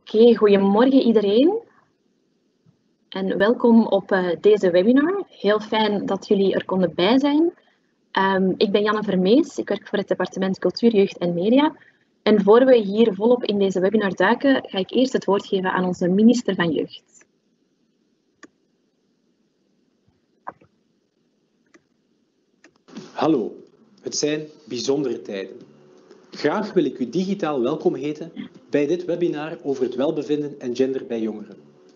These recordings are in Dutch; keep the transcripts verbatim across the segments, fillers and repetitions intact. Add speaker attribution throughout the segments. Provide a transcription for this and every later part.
Speaker 1: Oké, goedemorgen iedereen en welkom op uh, deze webinar. Heel fijn dat jullie er konden bij zijn. Um, ik ben Janne Vermees, ik werk voor het departement Cultuur, Jeugd en Media. En voor we hier volop in deze webinar duiken, ga ik eerst het woord geven aan onze minister van Jeugd.
Speaker 2: Hallo, het zijn bijzondere tijden. Graag wil ik u digitaal welkom heten bij dit webinar over het welbevinden en gender bij jongeren.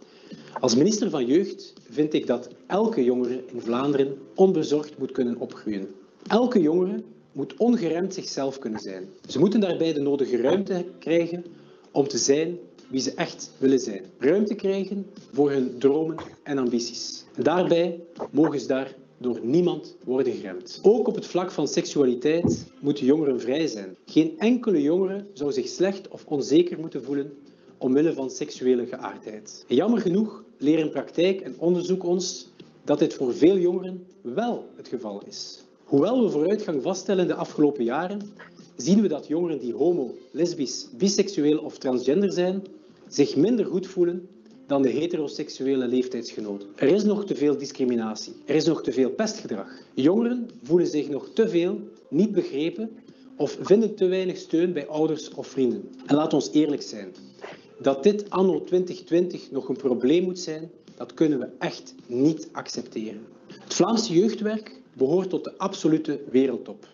Speaker 2: Als minister van Jeugd vind ik dat elke jongere in Vlaanderen onbezorgd moet kunnen opgroeien. Elke jongere moet ongeremd zichzelf kunnen zijn. Ze moeten daarbij de nodige ruimte krijgen om te zijn wie ze echt willen zijn. Ruimte krijgen voor hun dromen en ambities. En daarbij mogen ze daar door niemand worden geremd. Ook op het vlak van seksualiteit moeten jongeren vrij zijn. Geen enkele jongere zou zich slecht of onzeker moeten voelen omwille van seksuele geaardheid. En jammer genoeg leren praktijk en onderzoek ons dat dit voor veel jongeren wel het geval is. Hoewel we vooruitgang vaststellen de afgelopen jaren, zien we dat jongeren die homo, lesbisch, biseksueel of transgender zijn, zich minder goed voelen dan de heteroseksuele leeftijdsgenoten. Er is nog te veel discriminatie. Er is nog te veel pestgedrag. Jongeren voelen zich nog te veel niet begrepen of vinden te weinig steun bij ouders of vrienden. En laat ons eerlijk zijn. Dat dit anno twintig twintig nog een probleem moet zijn, dat kunnen we echt niet accepteren. Het Vlaamse jeugdwerk behoort tot de absolute wereldtop.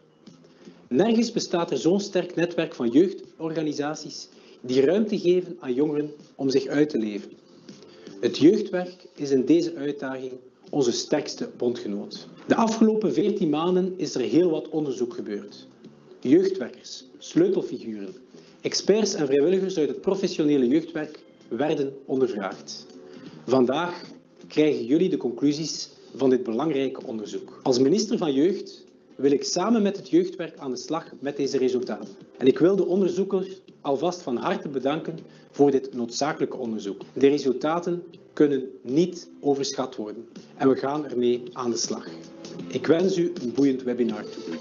Speaker 2: Nergens bestaat er zo'n sterk netwerk van jeugdorganisaties die ruimte geven aan jongeren om zich uit te leven. Het jeugdwerk is in deze uitdaging onze sterkste bondgenoot. De afgelopen veertien maanden is er heel wat onderzoek gebeurd. Jeugdwerkers, sleutelfiguren, experts en vrijwilligers uit het professionele jeugdwerk werden ondervraagd. Vandaag krijgen jullie de conclusies van dit belangrijke onderzoek. Als minister van Jeugd wil ik samen met het jeugdwerk aan de slag met deze resultaten. En ik wil de onderzoekers alvast van harte bedanken voor dit noodzakelijke onderzoek. De resultaten kunnen niet overschat worden en we gaan ermee aan de slag. Ik wens u een boeiend webinar toe.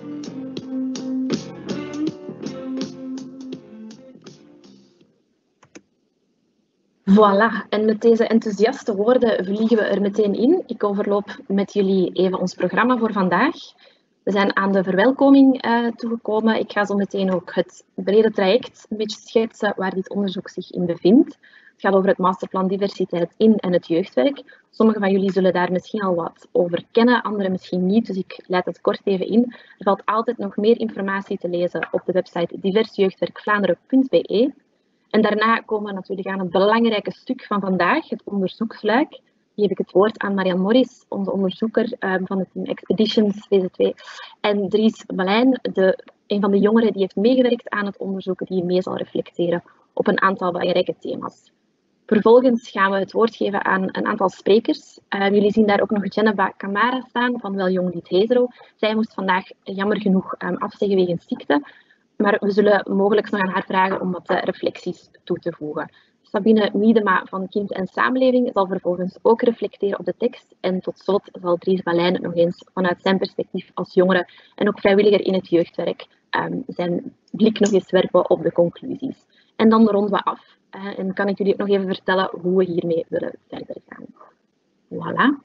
Speaker 1: Voilà, en met deze enthousiaste woorden vliegen we er meteen in. Ik overloop met jullie even ons programma voor vandaag. We zijn aan de verwelkoming uh, toegekomen. Ik ga zo meteen ook het brede traject een beetje schetsen waar dit onderzoek zich in bevindt. Het gaat over het masterplan diversiteit in en het jeugdwerk. Sommigen van jullie zullen daar misschien al wat over kennen, anderen misschien niet, dus ik leid het kort even in. Er valt altijd nog meer informatie te lezen op de website diversjeugdwerkvlaanderen punt b e. En daarna komen we natuurlijk aan het belangrijke stuk van vandaag, het onderzoeksluik. Geef ik het woord aan Marianne Morris, onze onderzoeker um, van het team Expeditions V Z twee. En Dries Malijn, de, een van de jongeren die heeft meegewerkt aan het onderzoek, die mee zal reflecteren op een aantal belangrijke thema's. Vervolgens gaan we het woord geven aan een aantal sprekers. Uh, jullie zien daar ook nog Geneva Camara staan van Wel Jong Niet Hetero. Zij moest vandaag jammer genoeg um, afzeggen wegens ziekte. Maar we zullen mogelijk nog aan haar vragen om wat uh, reflecties toe te voegen. Sabine Miedema van Kind en Samenleving zal vervolgens ook reflecteren op de tekst. En tot slot zal Dries Balijn nog eens vanuit zijn perspectief als jongere en ook vrijwilliger in het jeugdwerk um, zijn blik nog eens werpen op de conclusies. En dan ronden we af. Uh, en kan ik jullie ook nog even vertellen hoe we hiermee willen verder gaan. Voilà.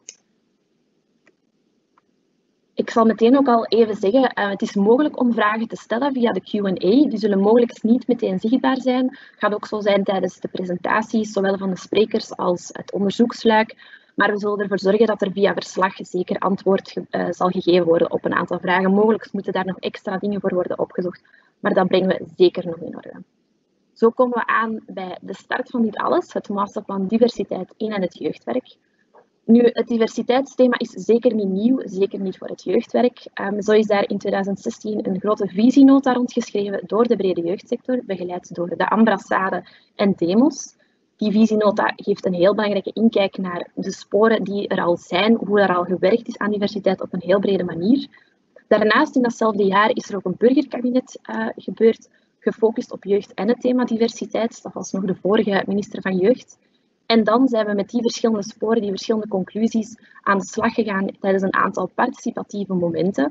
Speaker 1: Ik zal meteen ook al even zeggen, uh, het is mogelijk om vragen te stellen via de Q en A. Die zullen mogelijk niet meteen zichtbaar zijn. Het gaat ook zo zijn tijdens de presentaties, zowel van de sprekers als het onderzoeksluik. Maar we zullen ervoor zorgen dat er via verslag zeker antwoord uh, zal gegeven worden op een aantal vragen. Mogelijk moeten daar nog extra dingen voor worden opgezocht, maar dat brengen we zeker nog in orde. Zo komen we aan bij de start van dit alles, het masterplan diversiteit in en het jeugdwerk. Nu, het diversiteitsthema is zeker niet nieuw, zeker niet voor het jeugdwerk. Um, zo is daar in tweeduizend zestien een grote visienota rondgeschreven door de brede jeugdsector, begeleid door de Ambrassade en Demos. Die visienota geeft een heel belangrijke inkijk naar de sporen die er al zijn, hoe er al gewerkt is aan diversiteit op een heel brede manier. Daarnaast, in datzelfde jaar, is er ook een burgerkabinet uh, gebeurd, gefocust op jeugd en het thema diversiteit. Dat was nog de vorige minister van Jeugd. En dan zijn we met die verschillende sporen, die verschillende conclusies aan de slag gegaan tijdens een aantal participatieve momenten.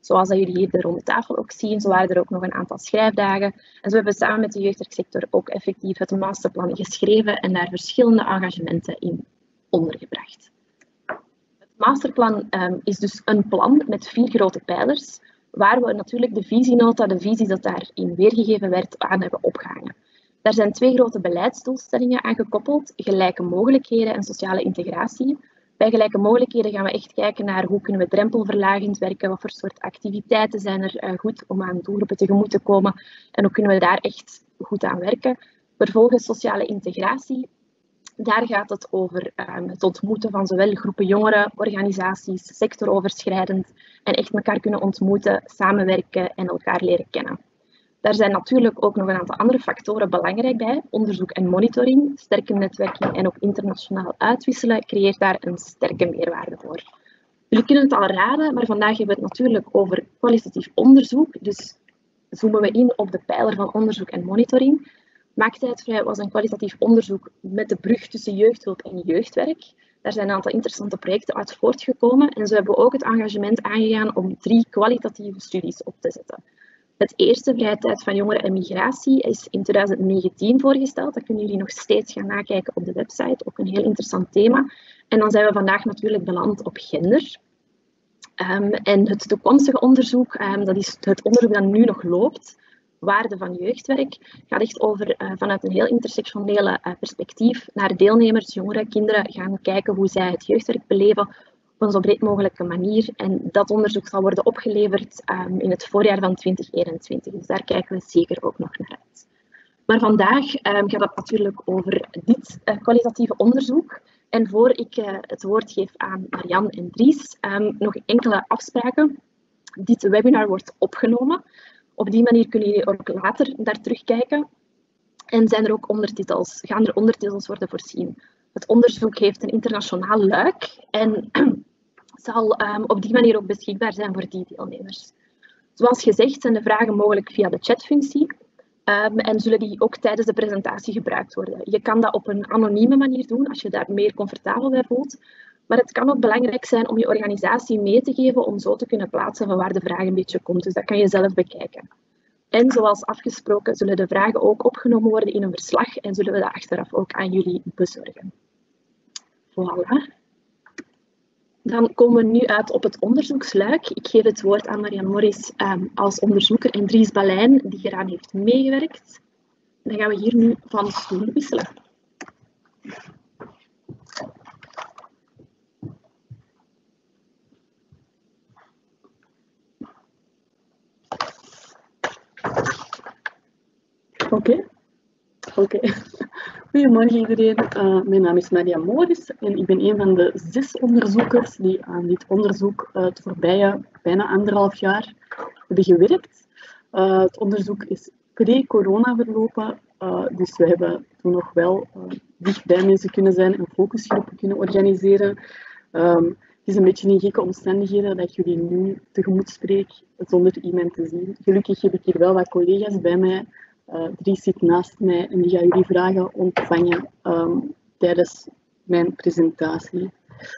Speaker 1: Zoals dat jullie hier de ronde tafel ook zien, zo waren er ook nog een aantal schrijfdagen. En zo hebben we samen met de jeugdwerksector ook effectief het masterplan geschreven en daar verschillende engagementen in ondergebracht. Het masterplan um, is dus een plan met vier grote pijlers, waar we natuurlijk de visienota, de visie dat daarin weergegeven werd, aan hebben opgehangen. Daar zijn twee grote beleidsdoelstellingen aan gekoppeld, gelijke mogelijkheden en sociale integratie. Bij gelijke mogelijkheden gaan we echt kijken naar hoe kunnen we drempelverlagend werken, wat voor soort activiteiten zijn er uh, goed om aan doelgroepen tegemoet te komen en hoe kunnen we daar echt goed aan werken. Vervolgens sociale integratie. Daar gaat het over um, het ontmoeten van zowel groepen jongeren, organisaties, sectoroverschrijdend en echt elkaar kunnen ontmoeten, samenwerken en elkaar leren kennen. Daar zijn natuurlijk ook nog een aantal andere factoren belangrijk bij. Onderzoek en monitoring, sterke netwerking en ook internationaal uitwisselen creëert daar een sterke meerwaarde voor. Jullie kunnen het al raden, maar vandaag hebben we het natuurlijk over kwalitatief onderzoek. Dus zoomen we in op de pijler van onderzoek en monitoring. Maaktijdvrij was een kwalitatief onderzoek met de brug tussen jeugdhulp en jeugdwerk. Daar zijn een aantal interessante projecten uit voortgekomen en zo hebben we ook het engagement aangegaan om drie kwalitatieve studies op te zetten. Het eerste, vrije tijd van jongeren en migratie, is in twintig negentien voorgesteld. Dat kunnen jullie nog steeds gaan nakijken op de website. Ook een heel interessant thema. En dan zijn we vandaag natuurlijk beland op gender. Um, en het toekomstige onderzoek, um, dat is het onderzoek dat nu nog loopt, waarde van jeugdwerk, gaat echt over uh, vanuit een heel intersectionele uh, perspectief naar deelnemers, jongeren, kinderen gaan kijken hoe zij het jeugdwerk beleven op een zo breed mogelijke manier. En dat onderzoek zal worden opgeleverd um, in het voorjaar van twintig eenentwintig. Dus daar kijken we zeker ook nog naar uit. Maar vandaag um, gaat het natuurlijk over dit uh, kwalitatieve onderzoek. En voor ik uh, het woord geef aan Marianne en Dries, um, nog enkele afspraken. Dit webinar wordt opgenomen. Op die manier kunnen jullie ook later daar terugkijken. En zijn er ook ondertitels, gaan er ondertitels worden voorzien. Het onderzoek heeft een internationaal luik en zal um, op die manier ook beschikbaar zijn voor die deelnemers. Zoals gezegd zijn de vragen mogelijk via de chatfunctie um, en zullen die ook tijdens de presentatie gebruikt worden. Je kan dat op een anonieme manier doen als je daar meer comfortabel bij voelt. Maar het kan ook belangrijk zijn om je organisatie mee te geven om zo te kunnen plaatsen van waar de vraag een beetje komt. Dus dat kan je zelf bekijken. En zoals afgesproken zullen de vragen ook opgenomen worden in een verslag en zullen we dat achteraf ook aan jullie bezorgen. Voilà. Dan komen we nu uit op het onderzoeksluik. Ik geef het woord aan Marianne Morris um, als onderzoeker en Dries Balijn, die eraan heeft meegewerkt. Dan gaan we hier nu van stoel wisselen.
Speaker 3: Oké. Okay. Oké. Okay. Goedemorgen iedereen. Uh, mijn naam is Marianne Morris en ik ben een van de zes onderzoekers die aan dit onderzoek uh, het voorbije bijna anderhalf jaar hebben gewerkt. Uh, het onderzoek is pre-corona verlopen, uh, dus we hebben toen nog wel uh, dicht bij mensen kunnen zijn en focusgroepen kunnen organiseren. Um, het is een beetje in gekke omstandigheden dat ik jullie nu tegemoet spreek zonder iemand te zien. Gelukkig heb ik hier wel wat collega's bij mij. Uh, Dries zit naast mij en die gaan jullie vragen ontvangen um, tijdens mijn presentatie.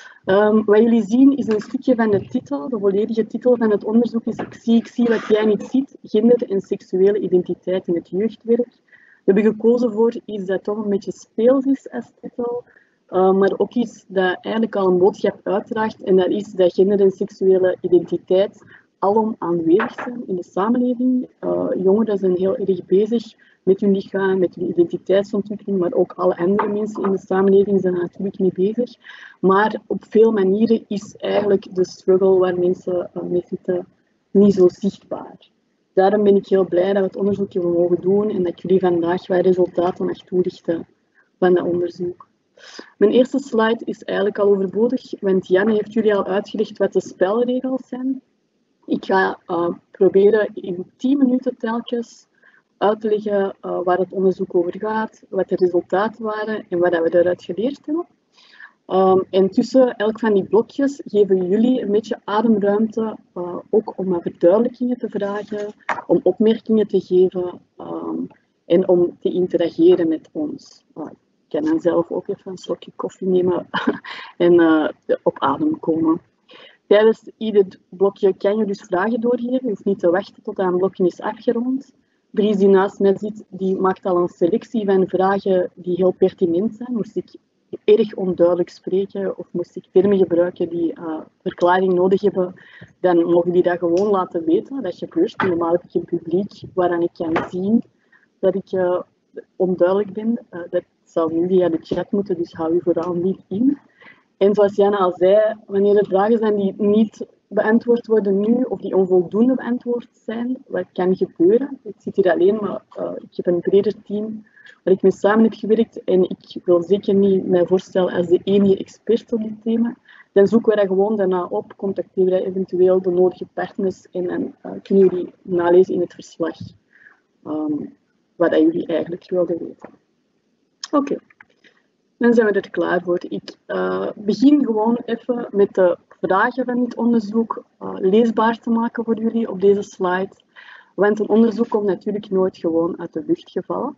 Speaker 3: Um, wat jullie zien is een stukje van de titel. De volledige titel van het onderzoek is Ik zie, ik zie wat jij niet ziet, gender en seksuele identiteit in het jeugdwerk. We hebben gekozen voor iets dat toch een beetje speels is als titel, uh, maar ook iets dat eigenlijk al een boodschap uitdraagt en dat is dat gender en seksuele identiteit alom aanwezig zijn in de samenleving. Uh, jongeren zijn heel erg bezig met hun lichaam, met hun identiteitsontwikkeling, maar ook alle andere mensen in de samenleving zijn er natuurlijk mee bezig. Maar op veel manieren is eigenlijk de struggle waar mensen uh, mee zitten niet zo zichtbaar. Daarom ben ik heel blij dat we het onderzoek hebben mogen doen en dat jullie vandaag wat resultaten mag toelichten van dat onderzoek. Mijn eerste slide is eigenlijk al overbodig, want Janne heeft jullie al uitgelegd wat de spelregels zijn. Ik ga uh, proberen in tien minuten telkens uit te leggen uh, waar het onderzoek over gaat, wat de resultaten waren en wat we eruit geleerd hebben. Um, en tussen elk van die blokjes geven jullie een beetje ademruimte, uh, ook om naar verduidelijkingen te vragen, om opmerkingen te geven um, en om te interageren met ons. Uh, ik kan dan zelf ook even een slokje koffie nemen en uh, op adem komen. Tijdens ieder blokje kan je dus vragen doorgeven. Je hoeft niet te wachten tot een blokje is afgerond. Dries die naast mij zit, die maakt al een selectie van vragen die heel pertinent zijn. Moest ik erg onduidelijk spreken of moest ik termen gebruiken die uh, verklaring nodig hebben, dan mogen die dat gewoon laten weten. Dat gebeurt. Normaal heb ik een publiek waaraan ik kan zien dat ik uh, onduidelijk ben. Uh, dat zal nu via de chat moeten, dus hou je vooral niet in. En zoals Jana al zei, wanneer er vragen zijn die niet beantwoord worden nu of die onvoldoende beantwoord zijn, wat kan gebeuren. Ik zit hier alleen, maar uh, ik heb een breder team waar ik mee samen heb gewerkt en ik wil zeker niet mij voorstellen als de enige expert op dit thema. Dan zoeken we dat gewoon daarna op, contacteren we eventueel de nodige partners en dan uh, kunnen jullie nalezen in het verslag um, wat jullie eigenlijk wilden weten. Oké. Okay. Dan zijn we er klaar voor. Ik uh, begin gewoon even met de vragen van dit onderzoek uh, leesbaar te maken voor jullie op deze slide. Want een onderzoek komt natuurlijk nooit gewoon uit de lucht gevallen.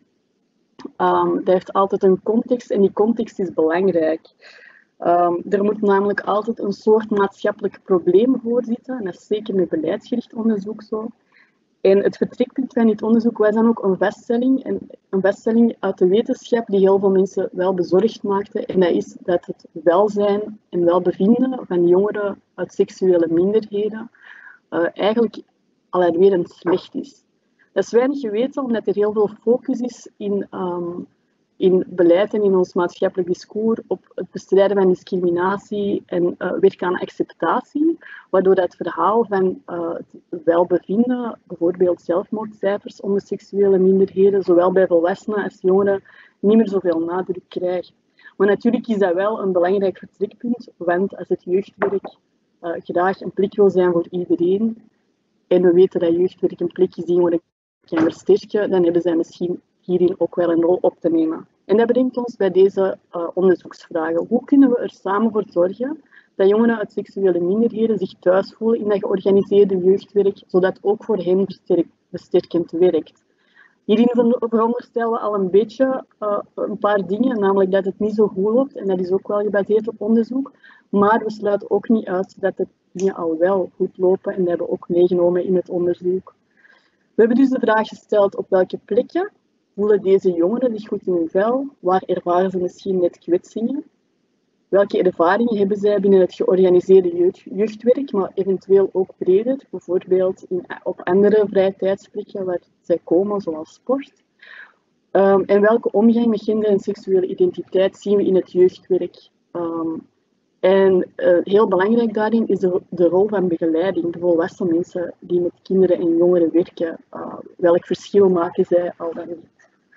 Speaker 3: Um, dat heeft altijd een context en die context is belangrijk. Um, er moet namelijk altijd een soort maatschappelijk probleem voor zitten. En dat is zeker met beleidsgericht onderzoek zo. En het vertrekpunt van dit onderzoek was dan ook een vaststelling, en een vaststelling uit de wetenschap die heel veel mensen wel bezorgd maakte. En dat is dat het welzijn en welbevinden van jongeren uit seksuele minderheden uh, eigenlijk alweer slecht is. Dat is weinig geweten, omdat er heel veel focus is in, um, in beleid en in ons maatschappelijk discours op het bestrijden van discriminatie en uh, werken aan acceptatie, waardoor dat verhaal van uh, het welbevinden, bijvoorbeeld zelfmoordcijfers onder seksuele minderheden, zowel bij volwassenen als jongeren, niet meer zoveel nadruk krijgt. Maar natuurlijk is dat wel een belangrijk vertrekpunt, want als het jeugdwerk uh, graag een plek wil zijn voor iedereen, en we weten dat jeugdwerk een plek is die jongeren kan versterken, dan hebben zij misschien hierin ook wel een rol op te nemen. En dat brengt ons bij deze uh, onderzoeksvragen. Hoe kunnen we er samen voor zorgen dat jongeren uit seksuele minderheden zich thuis voelen in dat georganiseerde jeugdwerk, zodat ook voor hen versterk, versterkend werkt? Hierin veronderstellen we al een beetje uh, een paar dingen, namelijk dat het niet zo goed loopt, en dat is ook wel gebaseerd op onderzoek, maar we sluiten ook niet uit dat de dingen al wel goed lopen, en dat hebben we ook meegenomen in het onderzoek. We hebben dus de vraag gesteld op welke plekken voelen deze jongeren zich goed in hun vel, waar ervaren ze misschien net kwetsingen, welke ervaringen hebben zij binnen het georganiseerde jeugd, jeugdwerk, maar eventueel ook breder, bijvoorbeeld in, op andere vrije tijdsplekken waar zij komen, zoals sport. Um, en welke omgang met gender en seksuele identiteit zien we in het jeugdwerk. Um, en uh, heel belangrijk daarin is de, de rol van begeleiding, de volwassen mensen die met kinderen en jongeren werken. Uh, welk verschil maken zij al dan niet?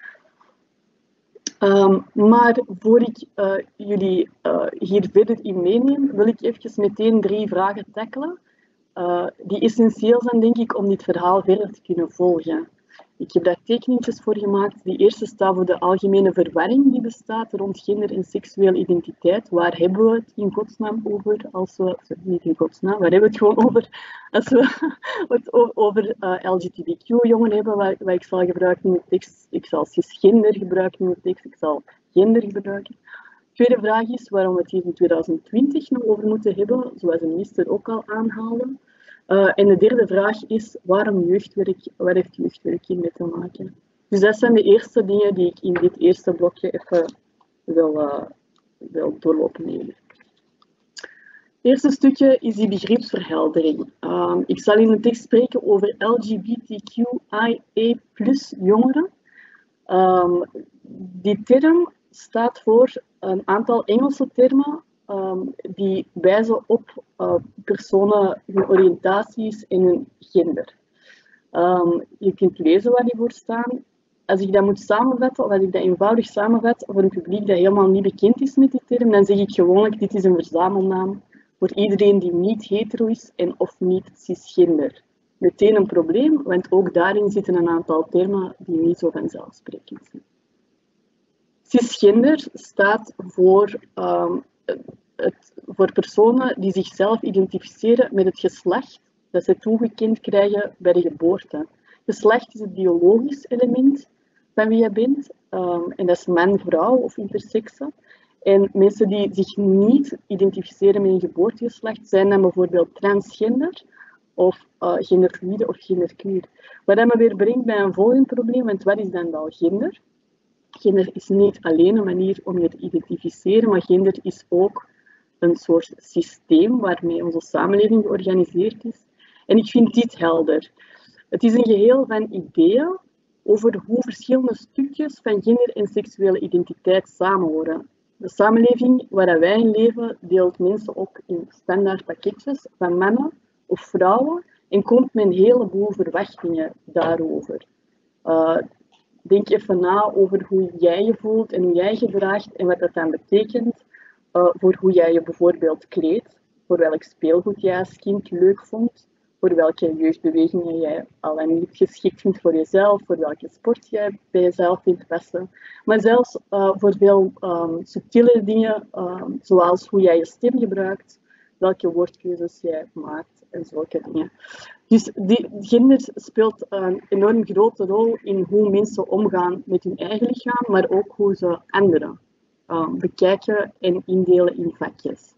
Speaker 3: Um, maar voor ik uh, jullie uh, hier verder in meeneem, wil ik even meteen drie vragen tackelen, uh, die essentieel zijn, denk ik, om dit verhaal verder te kunnen volgen. Ik heb daar tekeningetjes voor gemaakt. Die eerste staat voor de algemene verwarring die bestaat rond gender en seksuele identiteit. Waar hebben we het in godsnaam over? Als we, niet in godsnaam, waar hebben we het gewoon over? Als we het over uh, L G B T Q-jongeren hebben, wat, wat ik zal gebruiken in de tekst. Ik zal cisgender gebruiken in de tekst. Ik zal gender gebruiken. De tweede vraag is waarom we het hier in twintig twintig nog over moeten hebben, zoals de minister ook al aanhaalde. Uh, en de derde vraag is, waarom jeugdwerk, wat heeft jeugdwerk hiermee te maken? Dus dat zijn de eerste dingen die ik in dit eerste blokje even wil, uh, wil doorlopen met jullie. Het eerste stukje is die begripsverheldering. Um, ik zal in de tekst spreken over L G B T Q I A plus jongeren. Um, die term staat voor een aantal Engelse termen Um, die wijzen op uh, personen, hun oriëntaties en hun gender. Um, je kunt lezen waar die voor staan. Als ik dat moet samenvatten, of als ik dat eenvoudig samenvat voor een publiek dat helemaal niet bekend is met die term, dan zeg ik gewoonlijk, dit is een verzamelnaam voor iedereen die niet hetero is en of niet cisgender. Meteen een probleem, want ook daarin zitten een aantal termen die niet zo vanzelfsprekend zijn. Cisgender staat voor um, Het, voor personen die zichzelf identificeren met het geslacht dat ze toegekend krijgen bij de geboorte. Geslacht is het biologisch element van wie je bent, um, en dat is man, vrouw of intersexe. En mensen die zich niet identificeren met een geboortegeslacht zijn dan bijvoorbeeld transgender of uh, genderfluide of genderqueer. Wat dat me weer brengt bij een volgend probleem, want wat is dan wel gender? Gender is niet alleen een manier om je te identificeren, maar gender is ook een soort systeem waarmee onze samenleving georganiseerd is. En ik vind dit helder. Het is een geheel van ideeën over hoe verschillende stukjes van gender en seksuele identiteit samenhoren. De samenleving waar wij in leven deelt mensen op in standaard pakketjes van mannen of vrouwen en komt met een heleboel verwachtingen daarover. Uh, denk even na over hoe jij je voelt en hoe jij je gedraagt en wat dat dan betekent uh, voor hoe jij je bijvoorbeeld kleedt, voor welk speelgoed jij als kind leuk vond, voor welke jeugdbewegingen jij al en niet geschikt vindt voor jezelf, voor welke sport jij bij jezelf vindt passen. Maar zelfs uh, voor veel um, subtiele dingen, um, zoals hoe jij je stem gebruikt, welke woordkeuzes jij maakt en zulke dingen. Dus die, gender speelt een enorm grote rol in hoe mensen omgaan met hun eigen lichaam, maar ook hoe ze anderen um, bekijken en indelen in vakjes.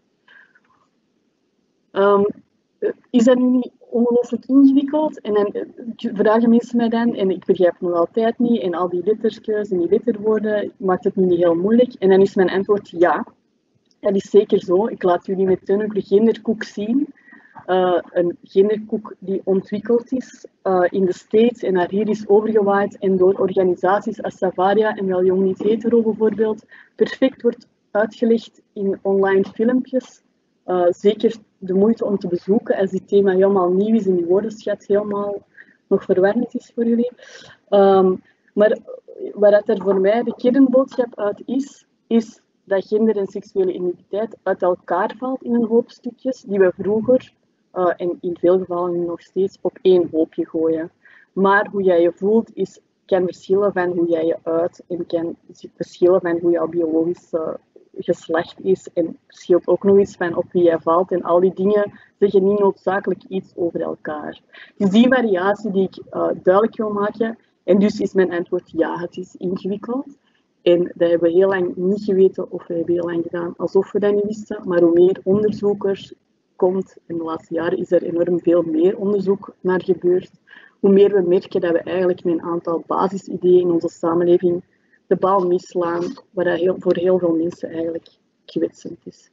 Speaker 3: Um, is dat nu niet ongelooflijk ingewikkeld? En dan vragen mensen mij dan, en ik begrijp het nog altijd niet, en al die lettertjes en die letterwoorden, maakt het nu niet heel moeilijk? En dan is mijn antwoord ja. Dat is zeker zo. Ik laat jullie meteen ook de genderkoek zien. Uh, een genderkoek die ontwikkeld is uh, in de States en naar hier is overgewaaid en door organisaties als Savaria en Wel Jong Niet Hetero bijvoorbeeld perfect wordt uitgelegd in online filmpjes. Uh, zeker de moeite om te bezoeken als dit thema helemaal nieuw is en die woordenschat helemaal nog verwarrend is voor jullie. Um, maar wat er voor mij de kernboodschap uit is, is dat gender en seksuele identiteit uit elkaar valt in een hoop stukjes die we vroeger uh, en in veel gevallen nog steeds op één hoopje gooien. Maar hoe jij je voelt is, kan verschillen van hoe jij je uit en kan verschillen van hoe jouw biologische geslacht is en verschilt ook nog eens van op wie jij valt en al die dingen zeggen niet noodzakelijk iets over elkaar. Dus die variatie die ik uh, duidelijk wil maken en dus is mijn antwoord ja, het is ingewikkeld. En dat hebben we heel lang niet geweten of we hebben heel lang gedaan alsof we dat niet wisten. Maar hoe meer onderzoekers komt, in de laatste jaren is er enorm veel meer onderzoek naar gebeurd, hoe meer we merken dat we eigenlijk met een aantal basisideeën in onze samenleving de bal misslaan, waar dat heel, voor heel veel mensen eigenlijk kwetsend is.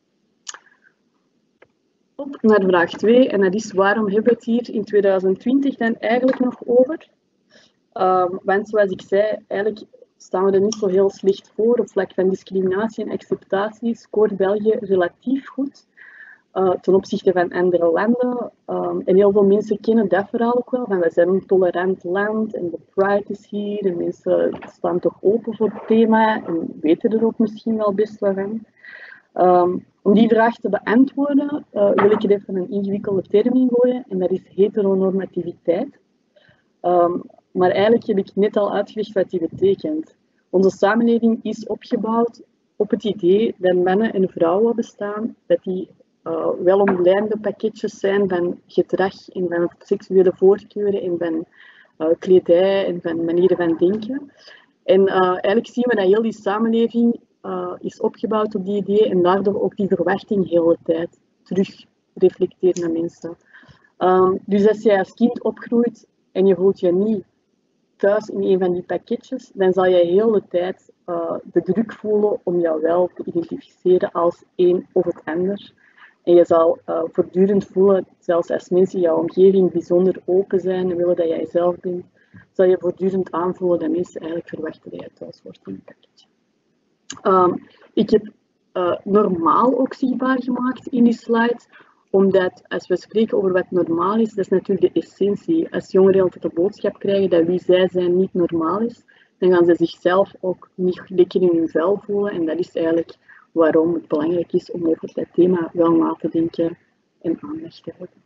Speaker 3: Op naar vraag twee, en dat is waarom hebben we het hier in tweeduizend twintig dan eigenlijk nog over? Um, want zoals ik zei, eigenlijk staan we er niet zo heel slecht voor. Op vlak van discriminatie en acceptatie scoort België relatief goed uh, ten opzichte van andere landen. Um, en heel veel mensen kennen dat verhaal ook wel, van we zijn een tolerant land en de pride is hier en mensen staan toch open voor het thema en weten er ook misschien wel best wat van. Um, om die vraag te beantwoorden uh, wil ik er even een ingewikkelde term in gooien en dat is heteronormativiteit. Um, Maar eigenlijk heb ik net al uitgelegd wat die betekent. Onze samenleving is opgebouwd op het idee dat mannen en vrouwen bestaan, dat die uh, wel omlijnde pakketjes zijn van gedrag en van seksuele voorkeuren en van uh, kledij en van manieren van denken. En uh, eigenlijk zien we dat heel die samenleving uh, is opgebouwd op die idee en daardoor ook die verwachting heel de tijd terug reflecteert naar mensen. Um, dus als jij als kind opgroeit en je voelt je niet thuis in een van die pakketjes, dan zal je heel de tijd uh, de druk voelen om jou wel te identificeren als een of het ander. En je zal uh, voortdurend voelen, zelfs als mensen in jouw omgeving bijzonder open zijn en willen dat jij zelf bent, zal je voortdurend aanvoelen dat mensen eigenlijk verwachten dat je thuis wordt in een pakketje. Um, ik heb uh, normaal ook zichtbaar gemaakt in die slide, omdat als we spreken over wat normaal is, dat is natuurlijk de essentie. Als jongeren altijd de boodschap krijgen dat wie zij zijn niet normaal is, dan gaan ze zichzelf ook niet lekker in hun vel voelen. En dat is eigenlijk waarom het belangrijk is om over dat thema wel na te denken en aandacht te hebben.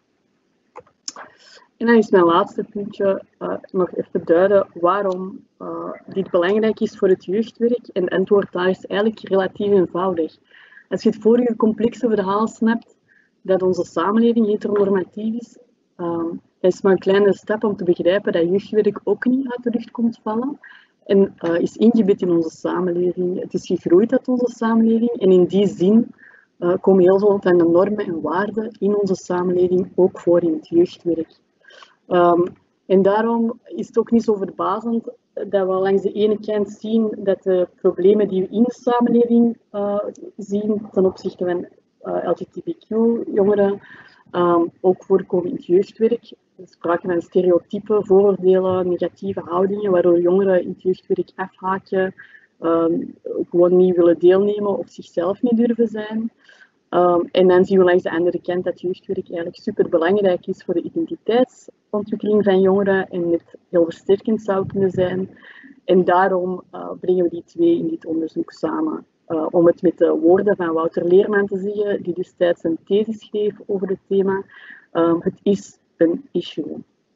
Speaker 3: En dan is mijn laatste puntje uh, nog even duiden waarom uh, dit belangrijk is voor het jeugdwerk. En het antwoord daar is eigenlijk relatief eenvoudig. Als je het vorige complexe verhaal snapt, dat onze samenleving heteronormatief is, um, dat is maar een kleine stap om te begrijpen dat jeugdwerk ook niet uit de lucht komt vallen. en uh, is ingebed in onze samenleving. Het is gegroeid uit onze samenleving en in die zin uh, komen heel veel van de normen en waarden in onze samenleving ook voor in het jeugdwerk. Um, en daarom is het ook niet zo verbazend dat we langs de ene kant zien dat de problemen die we in de samenleving uh, zien ten opzichte van uh, L G B T Q-jongeren um, ook voorkomen in het jeugdwerk. Er sprake van stereotypen, vooroordelen, negatieve houdingen, waardoor jongeren in het jeugdwerk afhaken, um, gewoon niet willen deelnemen of zichzelf niet durven zijn. Um, en dan zien we langs de andere kant dat jeugdwerk eigenlijk superbelangrijk is voor de identiteitsontwikkeling van jongeren en het heel versterkend zou kunnen zijn. En daarom uh, brengen we die twee in dit onderzoek samen. Uh, om het met de woorden van Wouter Leerman te zeggen, die destijds een thesis schreef over het thema. Um, het is een issue.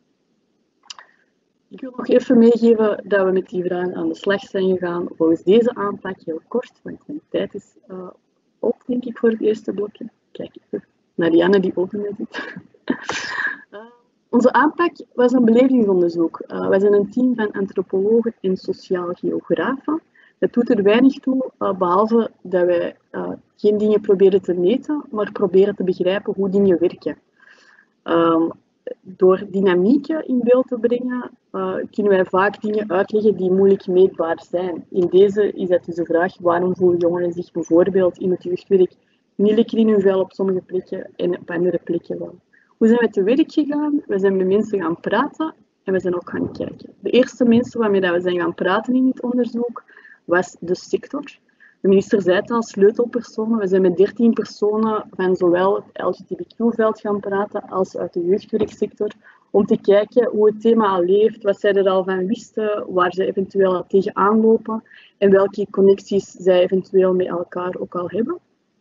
Speaker 3: Ik wil nog even meegeven dat we met die vragen aan de slag zijn gegaan. Volgens deze aanpak heel kort, want mijn tijd is uh, op, denk ik, voor het eerste blokje. Kijk even naar Dianne die open met zit. uh, onze aanpak was een belevingsonderzoek. Uh, wij zijn een team van antropologen en sociaal geografen. Het doet er weinig toe, uh, behalve dat wij uh, geen dingen proberen te meten, maar proberen te begrijpen hoe dingen werken. Um, door dynamieken in beeld te brengen, uh, kunnen wij vaak dingen uitleggen die moeilijk meetbaar zijn. In deze is dat dus de vraag, waarom voelen jongeren zich bijvoorbeeld in het jeugdwerk niet lekker in hun vel op sommige plekken en op andere plekken wel. Hoe zijn we te werk gegaan? We zijn met mensen gaan praten en we zijn ook gaan kijken. De eerste mensen waarmee we zijn gaan praten in dit onderzoek was de sector. De minister zei het al, sleutelpersonen. We zijn met dertien personen van zowel het L G B T Q-veld gaan praten als uit de jeugdwerksector, om te kijken hoe het thema al leeft, wat zij er al van wisten, waar ze eventueel al tegenaan lopen en welke connecties zij eventueel met elkaar ook al hebben.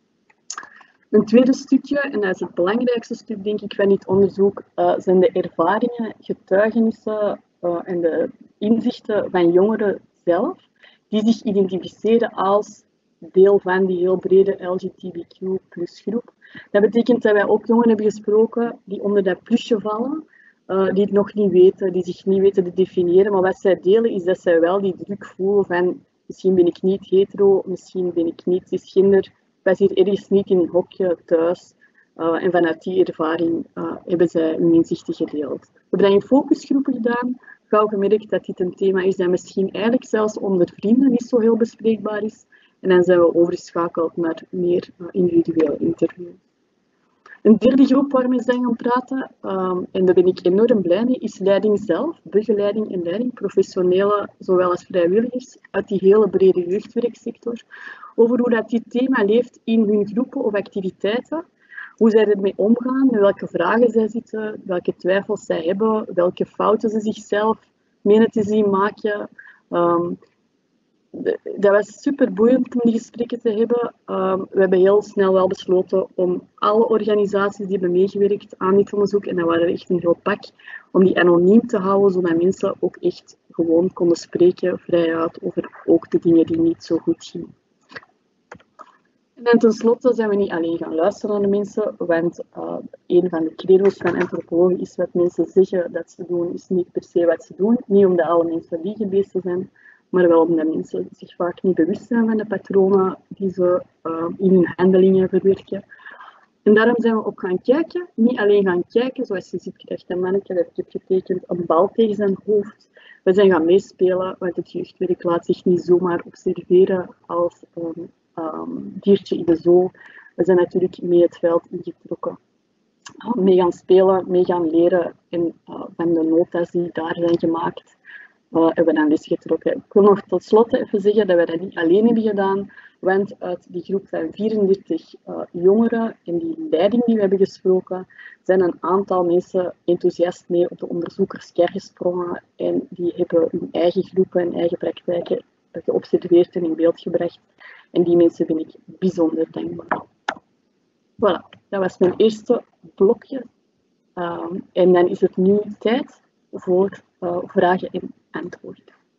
Speaker 3: Een tweede stukje, en dat is het belangrijkste stuk denk ik van dit onderzoek, uh, zijn de ervaringen, getuigenissen uh, en de inzichten van jongeren zelf, die zich identificeren als deel van die heel brede L G B T Q plus groep. Dat betekent dat wij ook jongeren hebben gesproken die onder dat plusje vallen, uh, die het nog niet weten, die zich niet weten te definiëren, maar wat zij delen is dat zij wel die druk voelen van misschien ben ik niet hetero, misschien ben ik niet cisgender, wij zitten ergens niet in een hokje thuis. Uh, en vanuit die ervaring uh, hebben zij hun inzichten gedeeld. We hebben dat in focusgroepen gedaan. Gauw gemerkt dat dit een thema is dat misschien eigenlijk zelfs onder vrienden niet zo heel bespreekbaar is. En dan zijn we overgeschakeld naar meer uh, individuele interviews. Een derde groep waar we zijn gaan praten, um, en daar ben ik enorm blij mee, is leiding zelf, begeleiding en leiding, professionele zowel als vrijwilligers uit die hele brede jeugdwerksector, over hoe dat dit thema leeft in hun groepen of activiteiten, hoe zij ermee omgaan, met welke vragen zij zitten, welke twijfels zij hebben, welke fouten ze zichzelf menen te zien maken. Um, Dat was super boeiend om die gesprekken te hebben. Um, we hebben heel snel wel besloten om alle organisaties die hebben meegewerkt aan dit onderzoek, en dat waren er echt een heel pak, om die anoniem te houden, zodat mensen ook echt gewoon konden spreken, vrijuit, over ook de dingen die niet zo goed gingen. En dan tenslotte zijn we niet alleen gaan luisteren naar de mensen, want uh, een van de credo's van antropologen is wat mensen zeggen dat ze doen, is niet per se wat ze doen. Niet omdat alle mensen liegebeesten zijn, maar wel omdat mensen zich vaak niet bewust zijn van de patronen die ze uh, in hun handelingen verwerken. En daarom zijn we ook gaan kijken, niet alleen gaan kijken, zoals je ziet krijgt een mannetje dat ik heb getekend een bal tegen zijn hoofd. We zijn gaan meespelen, want het jeugdwerk laat zich niet zomaar observeren als een um, diertje in de zoo. We zijn natuurlijk mee het veld ingetrokken. Uh, mee gaan spelen, mee gaan leren en uh, van de notas die daar zijn gemaakt, Uh, hebben we dan les getrokken. Ik wil nog tot slot even zeggen dat we dat niet alleen hebben gedaan, want uit die groep van vierendertig uh, jongeren en die leiding die we hebben gesproken, zijn een aantal mensen enthousiast mee op de onderzoekerskar gesprongen en die hebben hun eigen groepen en eigen praktijken geobserveerd en in beeld gebracht. En die mensen ben ik bijzonder dankbaar. Voilà, dat was mijn eerste blokje. Um, en dan is het nu tijd voor uh, vragen en antwoorden.